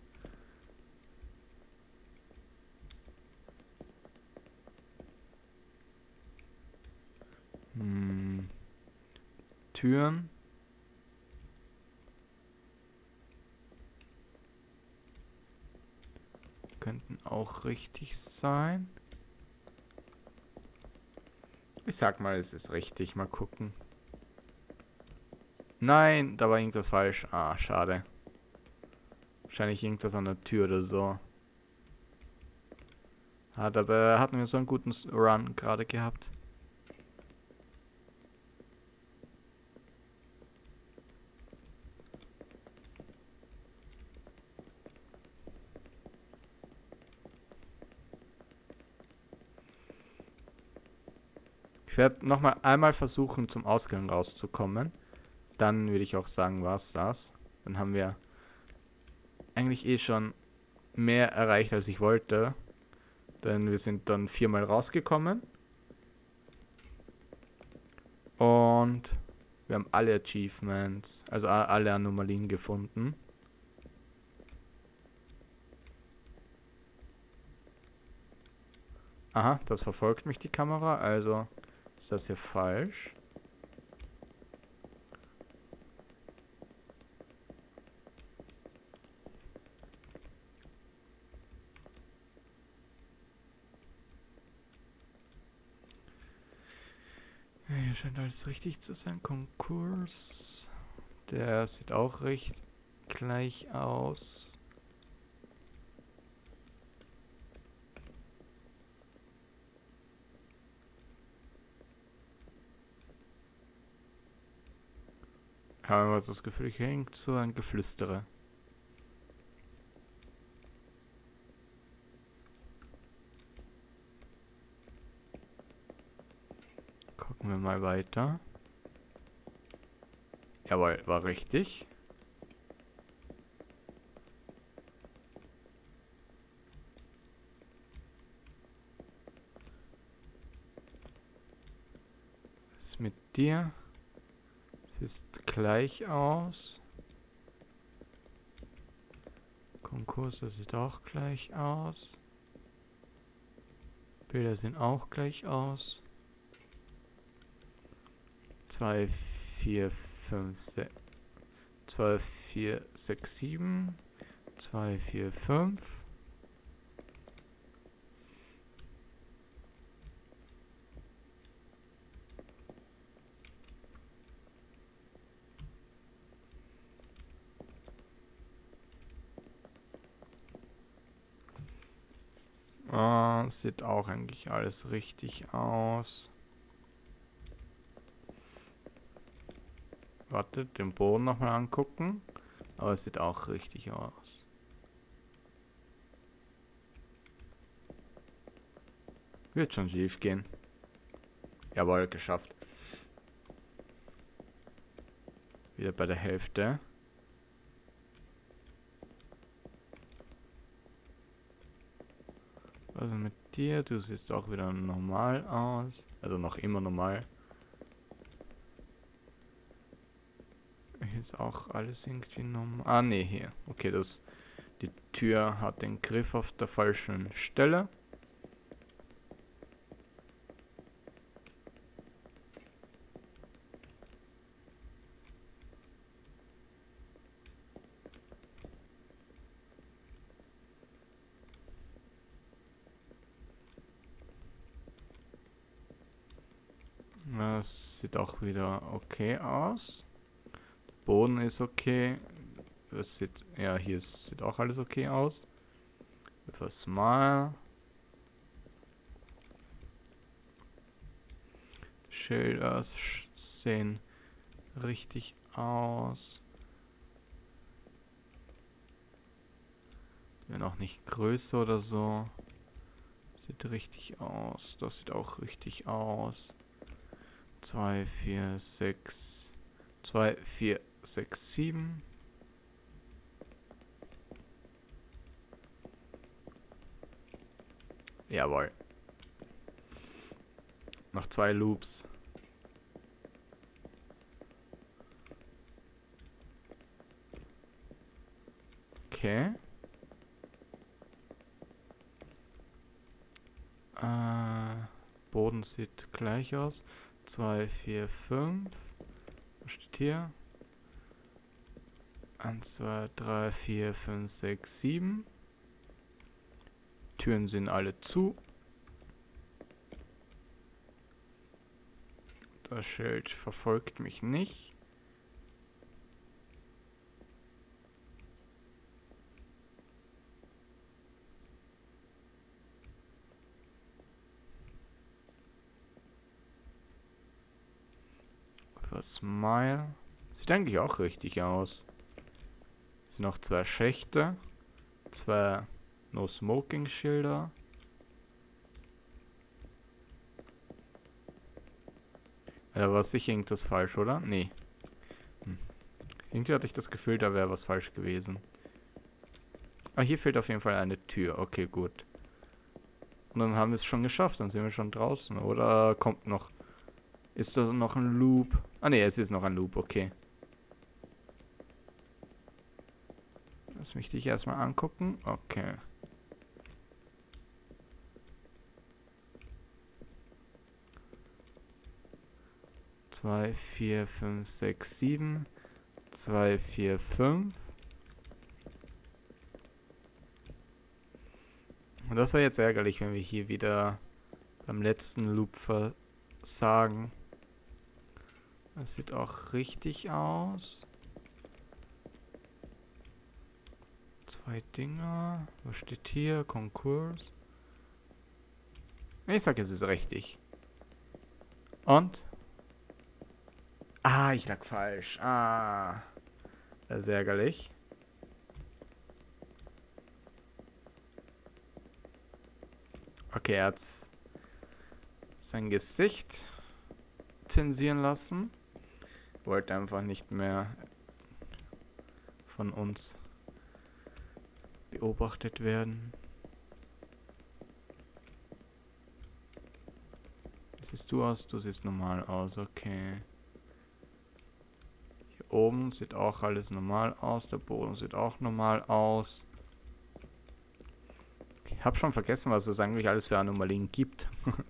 Speaker 1: Türen. Könnten auch richtig sein. Ich sag mal, es ist richtig. Mal gucken. Nein, da war irgendwas falsch. Ah, schade. Wahrscheinlich irgendwas an der Tür oder so. Aber hatten wir so einen guten Run gerade gehabt. Ich werde nochmal einmal versuchen, zum Ausgang rauszukommen. Dann würde ich auch sagen, war's das. Dann haben wir eigentlich eh schon mehr erreicht, als ich wollte. Denn wir sind dann 4-mal rausgekommen. Und wir haben alle Achievements, also alle Anomalien gefunden. Aha, das verfolgt mich die Kamera, also ist das hier falsch. Ja, hier scheint alles richtig zu sein. Konkurs. Der sieht auch recht gleich aus. Ich habe immer das Gefühl, hier hängt so ein Geflüstere. Gucken wir mal weiter. Jawohl, war richtig. Was ist mit dir? Siehst gleich aus. Konkurs, das sieht auch gleich aus. Bilder sehen auch gleich aus. 2, 4, 5, 6. 2, 4, 6, 7. 2, 4, 5. Sieht auch eigentlich alles richtig aus. Wartet, den Boden nochmal angucken. Aber es sieht auch richtig aus. Wird schon schief gehen. Jawohl, geschafft. Wieder bei der Hälfte. Also mit dir, du siehst auch wieder normal aus. Also noch immer normal. Hier ist auch alles irgendwie normal. Ah, ne, hier. Okay, die Tür hat den Griff auf der falschen Stelle. Das sieht auch wieder okay aus. Boden ist okay. Es sieht, ja, hier sieht auch alles okay aus. Etwas Smile. Schilder sehen richtig aus. Die werden auch nicht größer oder so. Sieht richtig aus. Das sieht auch richtig aus. 2, 4, 6. 2, 4, 6, 7. Jawohl. Noch 2 Loops. Okay. Boden sieht gleich aus. 2, 4, 5. Was steht hier? 1, 2, 3, 4, 5, 6, 7. Türen sind alle zu. Das Schild verfolgt mich nicht. Smile. Sieht eigentlich auch richtig aus. Es sind noch 2 Schächte. 2 No Smoking Schilder. Da war sicher irgendwas falsch, oder? Nee. Irgendwie hatte ich das Gefühl, da wäre was falsch gewesen. Ah, hier fehlt auf jeden Fall eine Tür. Okay, gut. Und dann haben wir es schon geschafft. Dann sind wir schon draußen. Oder kommt noch... Ist da noch ein Loop? Ah ne, es ist noch ein Loop, okay. Lass mich dich erstmal angucken. Okay. Zwei, 4, 5, 6, 7. 2, 4, 5. Und das war jetzt ärgerlich, wenn wir hier wieder beim letzten Loop versagen. Das sieht auch richtig aus. 2 Dinger. Was steht hier? Konkurs. Ich sag, es ist richtig. Und? Ah, ich lag falsch. Ah, das ist ärgerlich. Okay, er hat sein Gesicht zensieren lassen. Wollte einfach nicht mehr von uns beobachtet werden. Wie siehst du aus? Du siehst normal aus, okay. Hier oben sieht auch alles normal aus. Der Boden sieht auch normal aus. Ich habe schon vergessen, was es eigentlich alles für Anomalien gibt.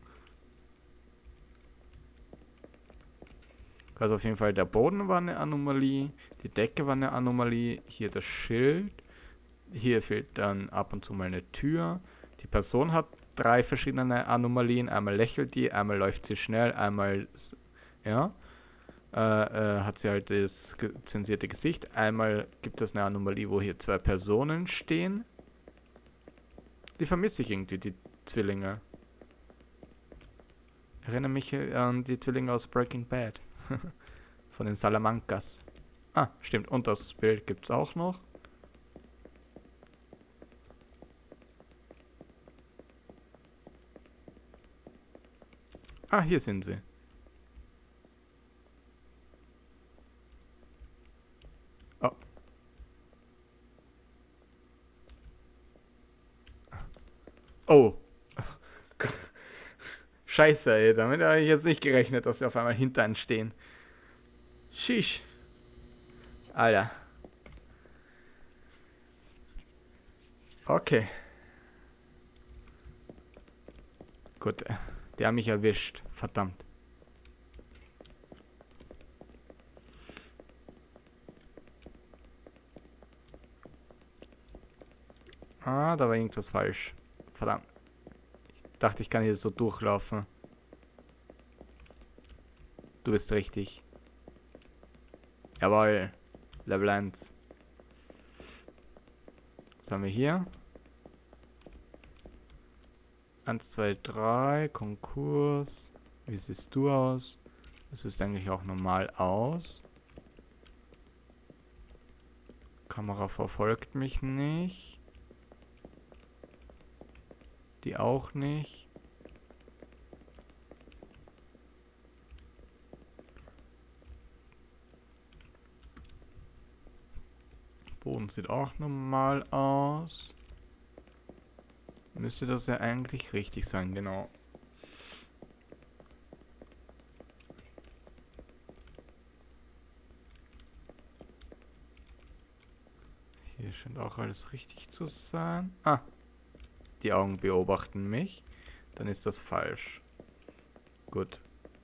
Speaker 1: Also auf jeden Fall der Boden war eine Anomalie, die Decke war eine Anomalie, hier das Schild, hier fehlt dann ab und zu mal eine Tür. Die Person hat 3 verschiedene Anomalien, einmal lächelt die, einmal läuft sie schnell, einmal ja, hat sie halt das zensierte Gesicht, einmal gibt es eine Anomalie, wo hier 2 Personen stehen. Die vermisse ich irgendwie, die Zwillinge. Erinnere mich an die Zwillinge aus Breaking Bad. Von den Salamancas. Ah, stimmt. Und das Bild gibt es auch noch. Ah, hier sind sie. Oh. Oh. Scheiße, ey. Damit habe ich jetzt nicht gerechnet, dass sie auf einmal hinter einem stehen. Shish. Alter. Okay. Gut. Die haben mich erwischt. Verdammt. Ah, da war irgendwas falsch. Verdammt. Ich dachte, ich kann hier so durchlaufen. Du bist richtig. Jawohl. Level 1. Was haben wir hier? 1, 2, 3. Konkurs. Wie siehst du aus? Du siehst eigentlich auch normal aus. Kamera verfolgt mich nicht. Die auch nicht. Boden sieht auch normal aus. Müsste das ja eigentlich richtig sein, genau. Hier scheint auch alles richtig zu sein. Ah, die Augen beobachten mich. Dann ist das falsch. Gut.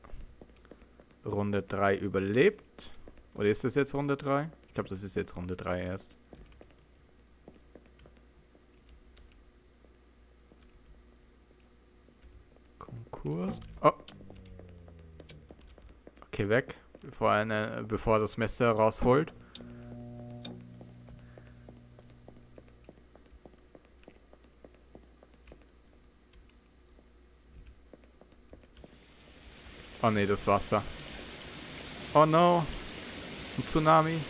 Speaker 1: Runde 3 überlebt. Oder ist das jetzt Runde 3? Ich glaube, das ist jetzt Runde 3 erst. Konkurs. Oh. Okay, weg. Bevor das Messer rausholt. Oh ne, das Wasser. Oh no. Ein Tsunami.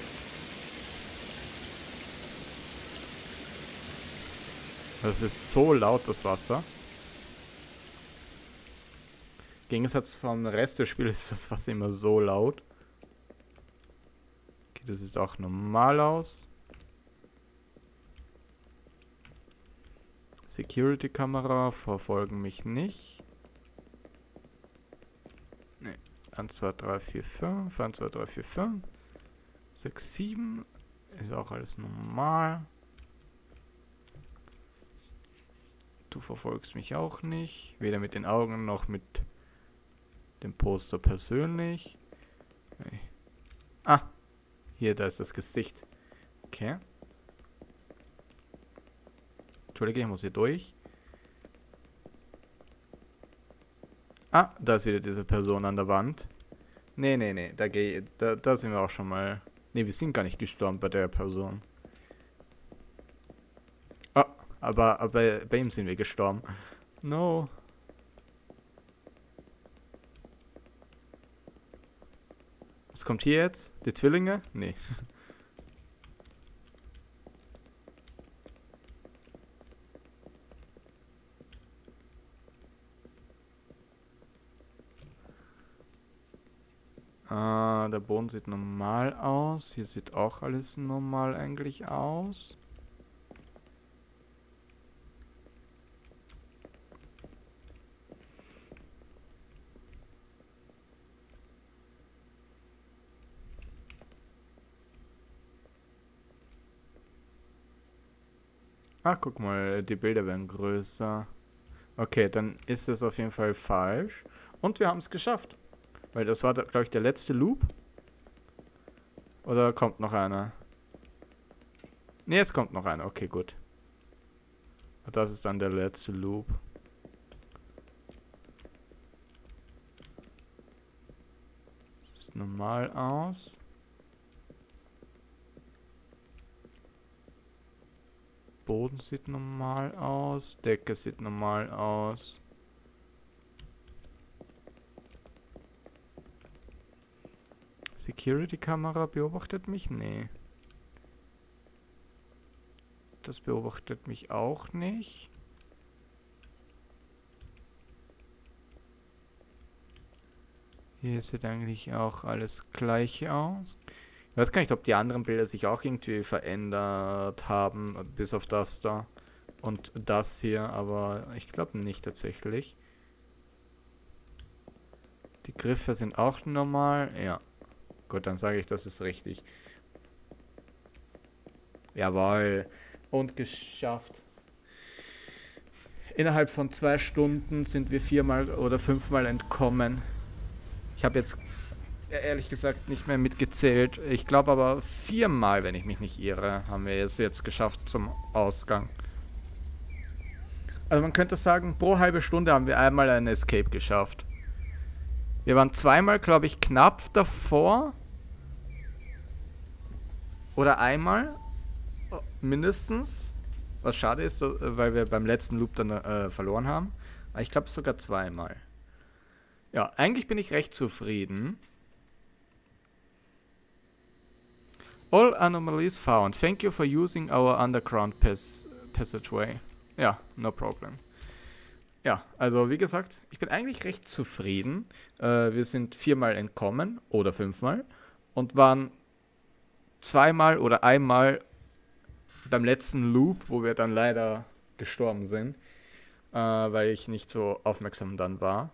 Speaker 1: Das ist so laut, das Wasser. Im Gegensatz vom Rest des Spiels ist das Wasser immer so laut. Okay, das sieht auch normal aus. Security-Kamera verfolgen mich nicht. Ne. 1, 2, 3, 4, 5. 1, 2, 3, 4, 5. 6, 7. Ist auch alles normal. Du verfolgst mich auch nicht. Weder mit den Augen noch mit dem Poster persönlich. Okay. Ah. Hier, da ist das Gesicht. Okay. Entschuldige, ich muss hier durch. Ah, da ist wieder diese Person an der Wand. Nee. Da sind wir auch schon mal. Nee, wir sind gar nicht gestorben bei der Person. Ah, aber bei ihm sind wir gestorben. No. Was kommt hier jetzt? Die Zwillinge? Nee. Der Boden sieht normal aus. Hier sieht auch alles normal eigentlich aus. Ah, guck mal, die Bilder werden größer. Okay, dann ist es auf jeden Fall falsch. Und wir haben es geschafft. Weil das war, glaube ich, der letzte Loop. Oder kommt noch einer? Ne, es kommt noch einer. Okay, gut. Und das ist dann der letzte Loop. Sieht normal aus. Boden sieht normal aus. Decke sieht normal aus. Security-Kamera beobachtet mich? Nee. Das beobachtet mich auch nicht. Hier sieht eigentlich auch alles gleich aus. Ich weiß gar nicht, ob die anderen Bilder sich auch irgendwie verändert haben, bis auf das da und das hier, aber ich glaube nicht tatsächlich. Die Griffe sind auch normal, ja. Gut, dann sage ich, das ist richtig. Jawohl. Und geschafft. Innerhalb von 2 Stunden sind wir 4-mal oder 5-mal entkommen. Ich habe jetzt ehrlich gesagt nicht mehr mitgezählt. Ich glaube aber 4-mal, wenn ich mich nicht irre, haben wir es jetzt geschafft zum Ausgang. Also man könnte sagen, pro halbe Stunde haben wir einmal einen Escape geschafft. Wir waren 2-mal, glaube ich, knapp davor. Oder einmal. Mindestens. Was schade ist, weil wir beim letzten Loop dann verloren haben. Aber ich glaube sogar 2-mal. Ja, eigentlich bin ich recht zufrieden. All anomalies found. Thank you for using our underground passageway. Ja, no problem. Ja, also wie gesagt, ich bin eigentlich recht zufrieden. Wir sind 4-mal entkommen oder 5-mal und waren 2-mal oder einmal beim letzten Loop, wo wir dann leider gestorben sind, weil ich nicht so aufmerksam dann war.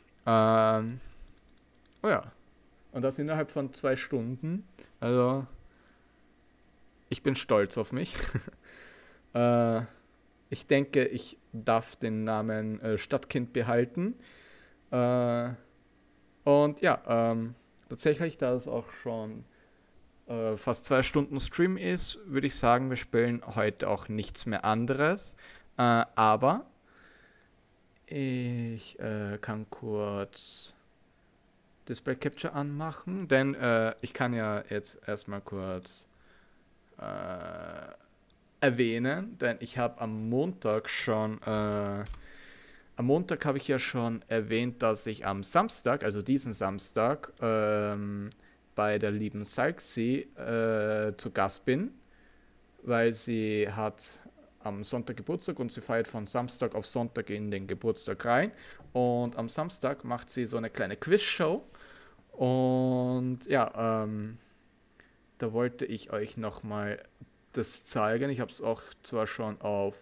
Speaker 1: Oh ja, und das innerhalb von 2 Stunden. Also, ich bin stolz auf mich. Ich denke, ich darf den Namen Stadtkind behalten. Und ja, tatsächlich, da es auch schon fast 2 Stunden Stream ist, würde ich sagen, wir spielen heute auch nichts mehr anderes. Aber ich kann kurz Display Capture anmachen, denn ich kann ja jetzt erstmal kurz erwähnen, denn ich habe am Montag schon am Montag habe ich ja schon erwähnt, dass ich am Samstag, also diesen Samstag, bei der lieben Salxi zu Gast bin, weil sie hat am Sonntag Geburtstag und sie feiert von Samstag auf Sonntag in den Geburtstag rein. Und am Samstag macht sie so eine kleine Quizshow. Und ja, da wollte ich euch nochmal das zeigen. Ich habe es auch zwar schon auf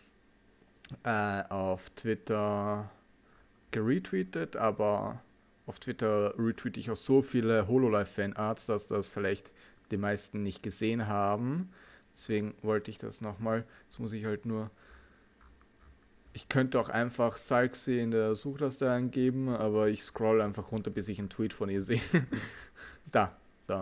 Speaker 1: Twitter geretweetet, aber auf Twitter retweete ich auch so viele Hololive-Fanarts, dass das vielleicht die meisten nicht gesehen haben. Deswegen wollte ich das nochmal. Jetzt muss ich halt nur... Ich könnte auch einfach Salxi in der Suchleiste eingeben, aber ich scroll einfach runter, bis ich einen Tweet von ihr sehe. Da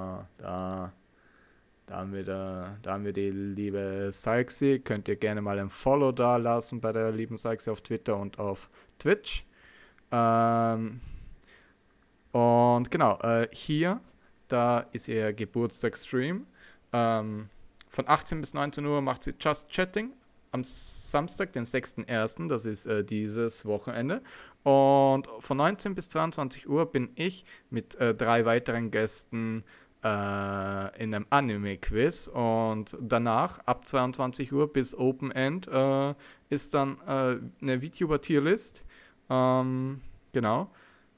Speaker 1: haben wir die liebe Salxi. Könnt ihr gerne mal ein Follow da lassen bei der lieben Salxi auf Twitter und auf Twitch. Und genau, hier, da ist ihr Geburtstagsstream. Von 18 bis 19 Uhr macht sie Just Chatting. am Samstag, den 6.1., das ist dieses Wochenende. Und von 19 bis 22 Uhr bin ich mit 3 weiteren Gästen in einem Anime-Quiz. Und danach, ab 22 Uhr bis Open End, ist dann eine VTuber-Tierlist. Genau.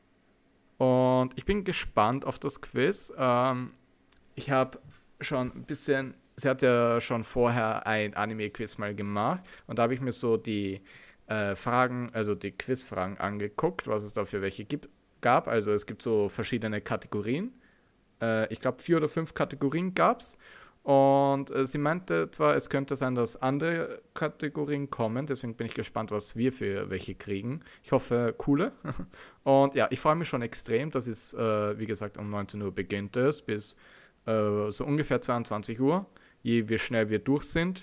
Speaker 1: Und ich bin gespannt auf das Quiz. Ich habe schon ein bisschen, sie hat ja schon vorher ein Anime-Quiz mal gemacht und da habe ich mir so die Fragen, also die Quizfragen angeguckt, was es da für welche gab. Also es gibt so verschiedene Kategorien. Ich glaube 4 oder 5 Kategorien gab es. Und sie meinte zwar, es könnte sein, dass andere Kategorien kommen, deswegen bin ich gespannt, was wir für welche kriegen. Ich hoffe, coole. Und ja, ich freue mich schon extrem. Das ist, wie gesagt, um 19 Uhr beginnt es bis so ungefähr 22 Uhr, je wie schnell wir durch sind.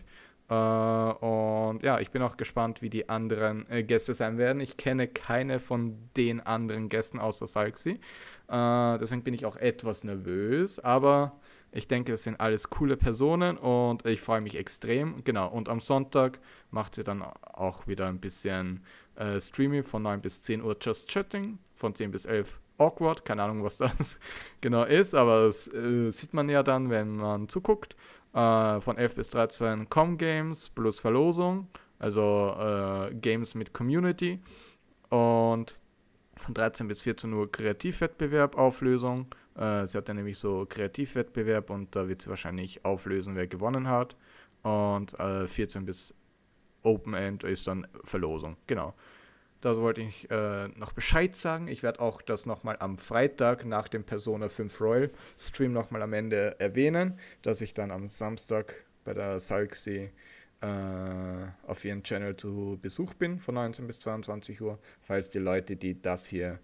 Speaker 1: Und ja, ich bin auch gespannt, wie die anderen Gäste sein werden. Ich kenne keine von den anderen Gästen außer Salxi. Deswegen bin ich auch etwas nervös, aber ich denke, es sind alles coole Personen und ich freue mich extrem. Genau, und am Sonntag macht sie dann auch wieder ein bisschen Streaming von 9 bis 10 Uhr Just Chatting, von 10 bis 11 Awkward. Keine Ahnung, was das genau ist, aber das sieht man ja dann, wenn man zuguckt. Von 11 bis 13 Com-Games plus Verlosung, also Games mit Community. Und von 13 bis 14 Uhr Kreativwettbewerb, Auflösung. Sie hat ja nämlich so Kreativwettbewerb und da wird sie wahrscheinlich auflösen, wer gewonnen hat. Und 14 bis Open End ist dann Verlosung. Genau. Da wollte ich noch Bescheid sagen. Ich werde auch das nochmal am Freitag nach dem Persona 5 Royal Stream nochmal am Ende erwähnen, dass ich dann am Samstag bei der Salxi auf ihren Channel zu Besuch bin von 19 bis 22 Uhr, falls die Leute, die das hier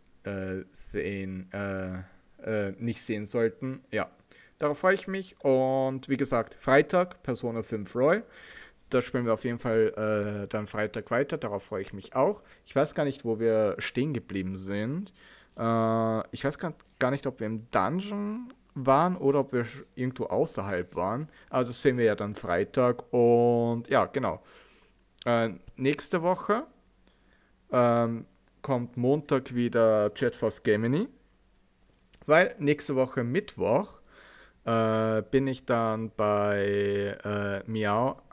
Speaker 1: sehen, nicht sehen sollten. Ja, darauf freue ich mich und wie gesagt, Freitag Persona 5 Royal. Da spielen wir auf jeden Fall dann Freitag weiter. Darauf freue ich mich auch. Ich weiß gar nicht, wo wir stehen geblieben sind. Ich weiß gar nicht, ob wir im Dungeon waren oder ob wir irgendwo außerhalb waren. Aber das sehen wir ja dann Freitag. Und ja, genau. Nächste Woche kommt Montag wieder JetForce Gemini. Weil nächste Woche Mittwoch bin ich dann bei Miao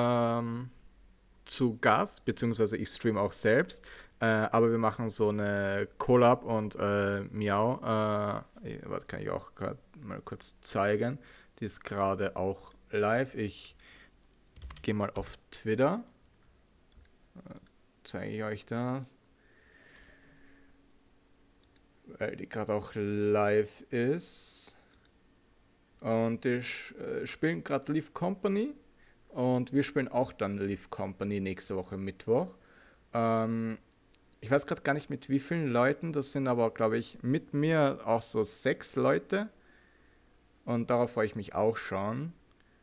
Speaker 1: zu Gast, beziehungsweise ich streame auch selbst. Aber wir machen so eine Collab und Miau, was kann ich auch gerade mal kurz zeigen. Die ist gerade auch live. Ich gehe mal auf Twitter. Zeige ich euch das. Weil die gerade auch live ist. Und die spielen gerade Leaf Company. Und wir spielen auch dann Leaf Company nächste Woche Mittwoch. Ich weiß gerade gar nicht mit wie vielen Leuten, das sind aber, glaube ich, mit mir auch so 6 Leute. Und darauf freue ich mich auch schon.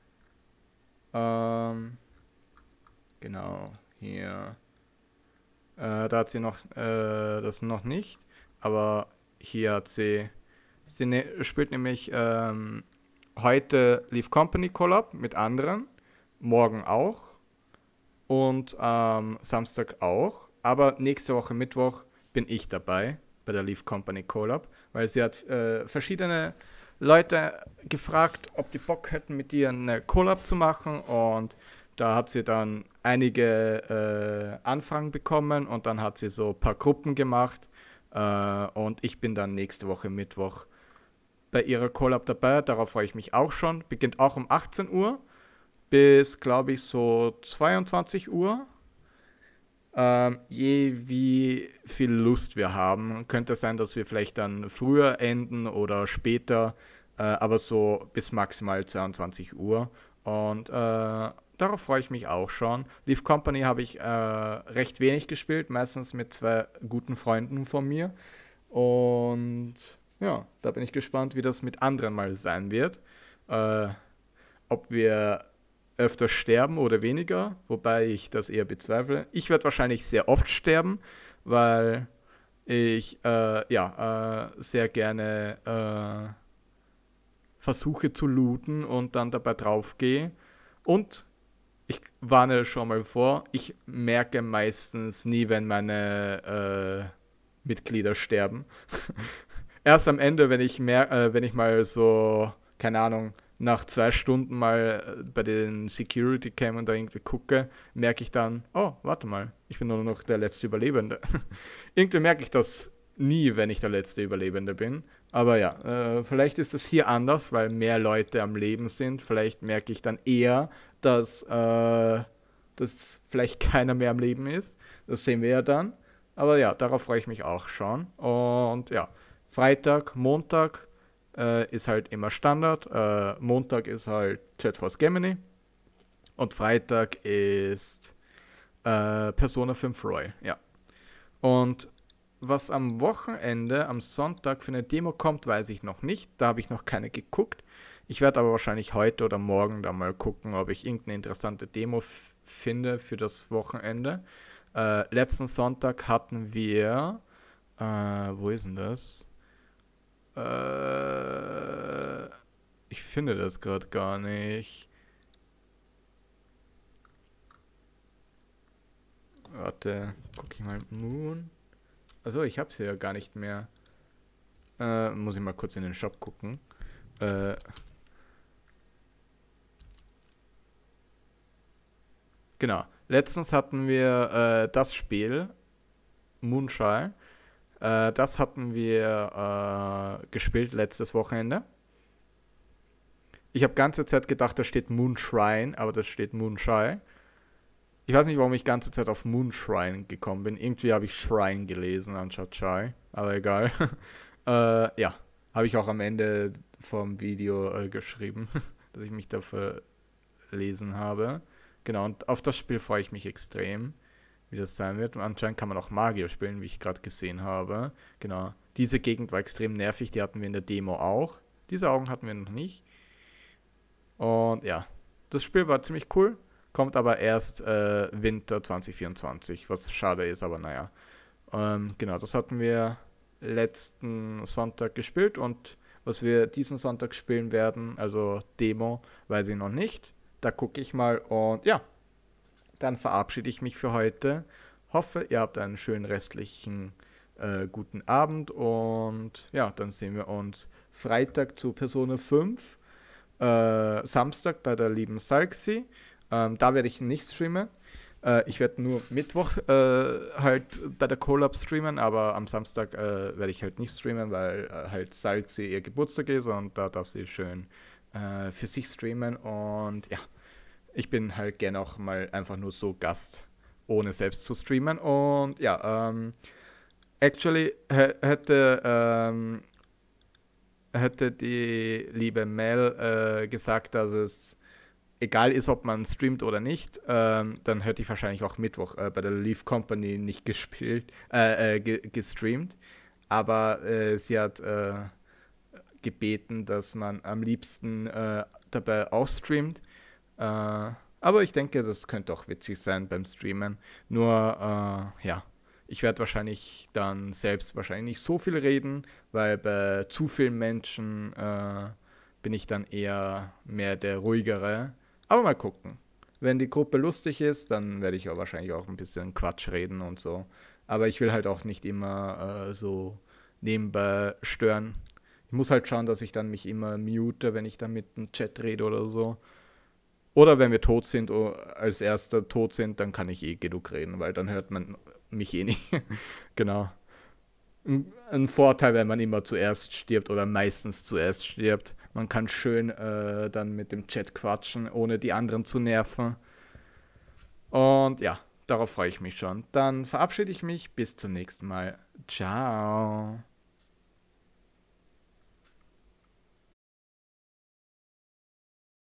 Speaker 1: Genau, hier. Da hat sie noch das noch nicht. Aber hier hat sie spielt nämlich heute Leaf Company Collab mit anderen. Morgen auch und Samstag auch. Aber nächste Woche Mittwoch bin ich dabei bei der Leaf Company Collab, weil sie hat verschiedene Leute gefragt, ob die Bock hätten, mit ihr eine Collab zu machen und da hat sie dann einige Anfragen bekommen und dann hat sie so ein paar Gruppen gemacht und ich bin dann nächste Woche Mittwoch bei ihrer Collab dabei. Darauf freue ich mich auch schon. Beginnt auch um 18 Uhr. Bis, glaube ich, so 22 Uhr. Je wie viel Lust wir haben. Könnte sein, dass wir vielleicht dann früher enden oder später, aber so bis maximal 22 Uhr. Und darauf freue ich mich auch schon. Leaf Company habe ich recht wenig gespielt, meistens mit 2 guten Freunden von mir. Und ja, da bin ich gespannt, wie das mit anderen mal sein wird. Ob wir öfter sterben oder weniger, wobei ich das eher bezweifle. Ich werde wahrscheinlich sehr oft sterben, weil ich sehr gerne versuche zu looten und dann dabei draufgehe. Und Ich warne schon mal vor, ich merke meistens nie, wenn meine Mitglieder sterben. Erst am Ende, wenn ich mal so, keine Ahnung, nach 2 Stunden mal bei den Security Cam und da irgendwie gucke, merke ich dann, oh, warte mal, ich bin nur noch der letzte Überlebende. Irgendwie merke ich das nie, wenn ich der letzte Überlebende bin. Aber ja, vielleicht ist es hier anders, weil mehr Leute am Leben sind. Vielleicht merke ich dann eher, dass vielleicht keiner mehr am Leben ist. Das sehen wir ja dann. Aber ja, darauf freue ich mich auch schon. Und ja, Freitag, Montag ist halt immer Standard. Montag ist halt Jet Force Gemini. Und Freitag ist Persona 5 Roy. Ja. Und was am Wochenende, am Sonntag für eine Demo kommt, weiß ich noch nicht. Da habe ich noch keine geguckt. Ich werde aber wahrscheinlich heute oder morgen da mal gucken, ob ich irgendeine interessante Demo finde für das Wochenende. Letzten Sonntag hatten wir, wo ist denn das? Ich finde das gerade gar nicht. Warte, gucke ich mal. Moon. Also ich habe sie ja gar nicht mehr. Muss ich mal kurz in den Shop gucken. Genau. Letztens hatten wir das Spiel, Moonshine. Das hatten wir gespielt letztes Wochenende. Ich habe ganze Zeit gedacht, da steht Moonshrine, aber das steht Moonshine. Ich weiß nicht, warum ich ganze Zeit auf Moonshrine gekommen bin. Irgendwie habe ich Shrine gelesen anstatt Shy, aber egal. Ja, habe ich auch am Ende vom Video geschrieben, dass ich mich dafür lesen habe. Genau, und auf das Spiel freue ich mich extrem, wie das sein wird. Und anscheinend kann man auch Magier spielen, wie ich gerade gesehen habe. Genau, diese Gegend war extrem nervig, die hatten wir in der Demo auch. Diese Augen hatten wir noch nicht. Und ja, das Spiel war ziemlich cool, kommt aber erst Winter 2024, was schade ist, aber naja. Genau, das hatten wir letzten Sonntag gespielt und was wir diesen Sonntag spielen werden, also Demo, weiß ich noch nicht. Da gucke ich mal und ja, dann verabschiede ich mich für heute. Hoffe, ihr habt einen schönen restlichen guten Abend und ja, dann sehen wir uns Freitag zu Persona 5, Samstag bei der lieben Salxi. Da werde ich nicht streamen. Ich werde nur Mittwoch halt bei der Collab streamen, aber am Samstag werde ich halt nicht streamen, weil halt Salxi ihr Geburtstag ist und da darf sie schön für sich streamen und ja, ich bin halt gerne auch mal einfach nur so Gast, ohne selbst zu streamen und ja, actually hätte die liebe Mel gesagt, dass es egal ist, ob man streamt oder nicht, dann hätte ich wahrscheinlich auch Mittwoch bei der Leaf Company nicht gestreamt, aber sie hat gebeten, dass man am liebsten dabei auch streamt. Aber ich denke, das könnte auch witzig sein beim Streamen. Nur, ja, ich werde wahrscheinlich dann selbst wahrscheinlich nicht so viel reden, weil bei zu vielen Menschen bin ich dann eher mehr der ruhigere. Aber mal gucken. Wenn die Gruppe lustig ist, dann werde ich auch wahrscheinlich auch ein bisschen Quatsch reden und so. Aber ich will halt auch nicht immer so nebenbei stören. Ich muss halt schauen, dass ich dann mich immer mute, wenn ich dann mit dem Chat rede oder so. Oder wenn wir tot sind, als erster tot sind, dann kann ich eh genug reden, weil dann hört man mich eh nicht. Genau. Ein Vorteil, wenn man immer zuerst stirbt oder meistens zuerst stirbt. Man kann schön dann mit dem Chat quatschen, ohne die anderen zu nerven. Und ja, darauf freue ich mich schon. Dann verabschiede ich mich. Bis zum nächsten Mal. Ciao.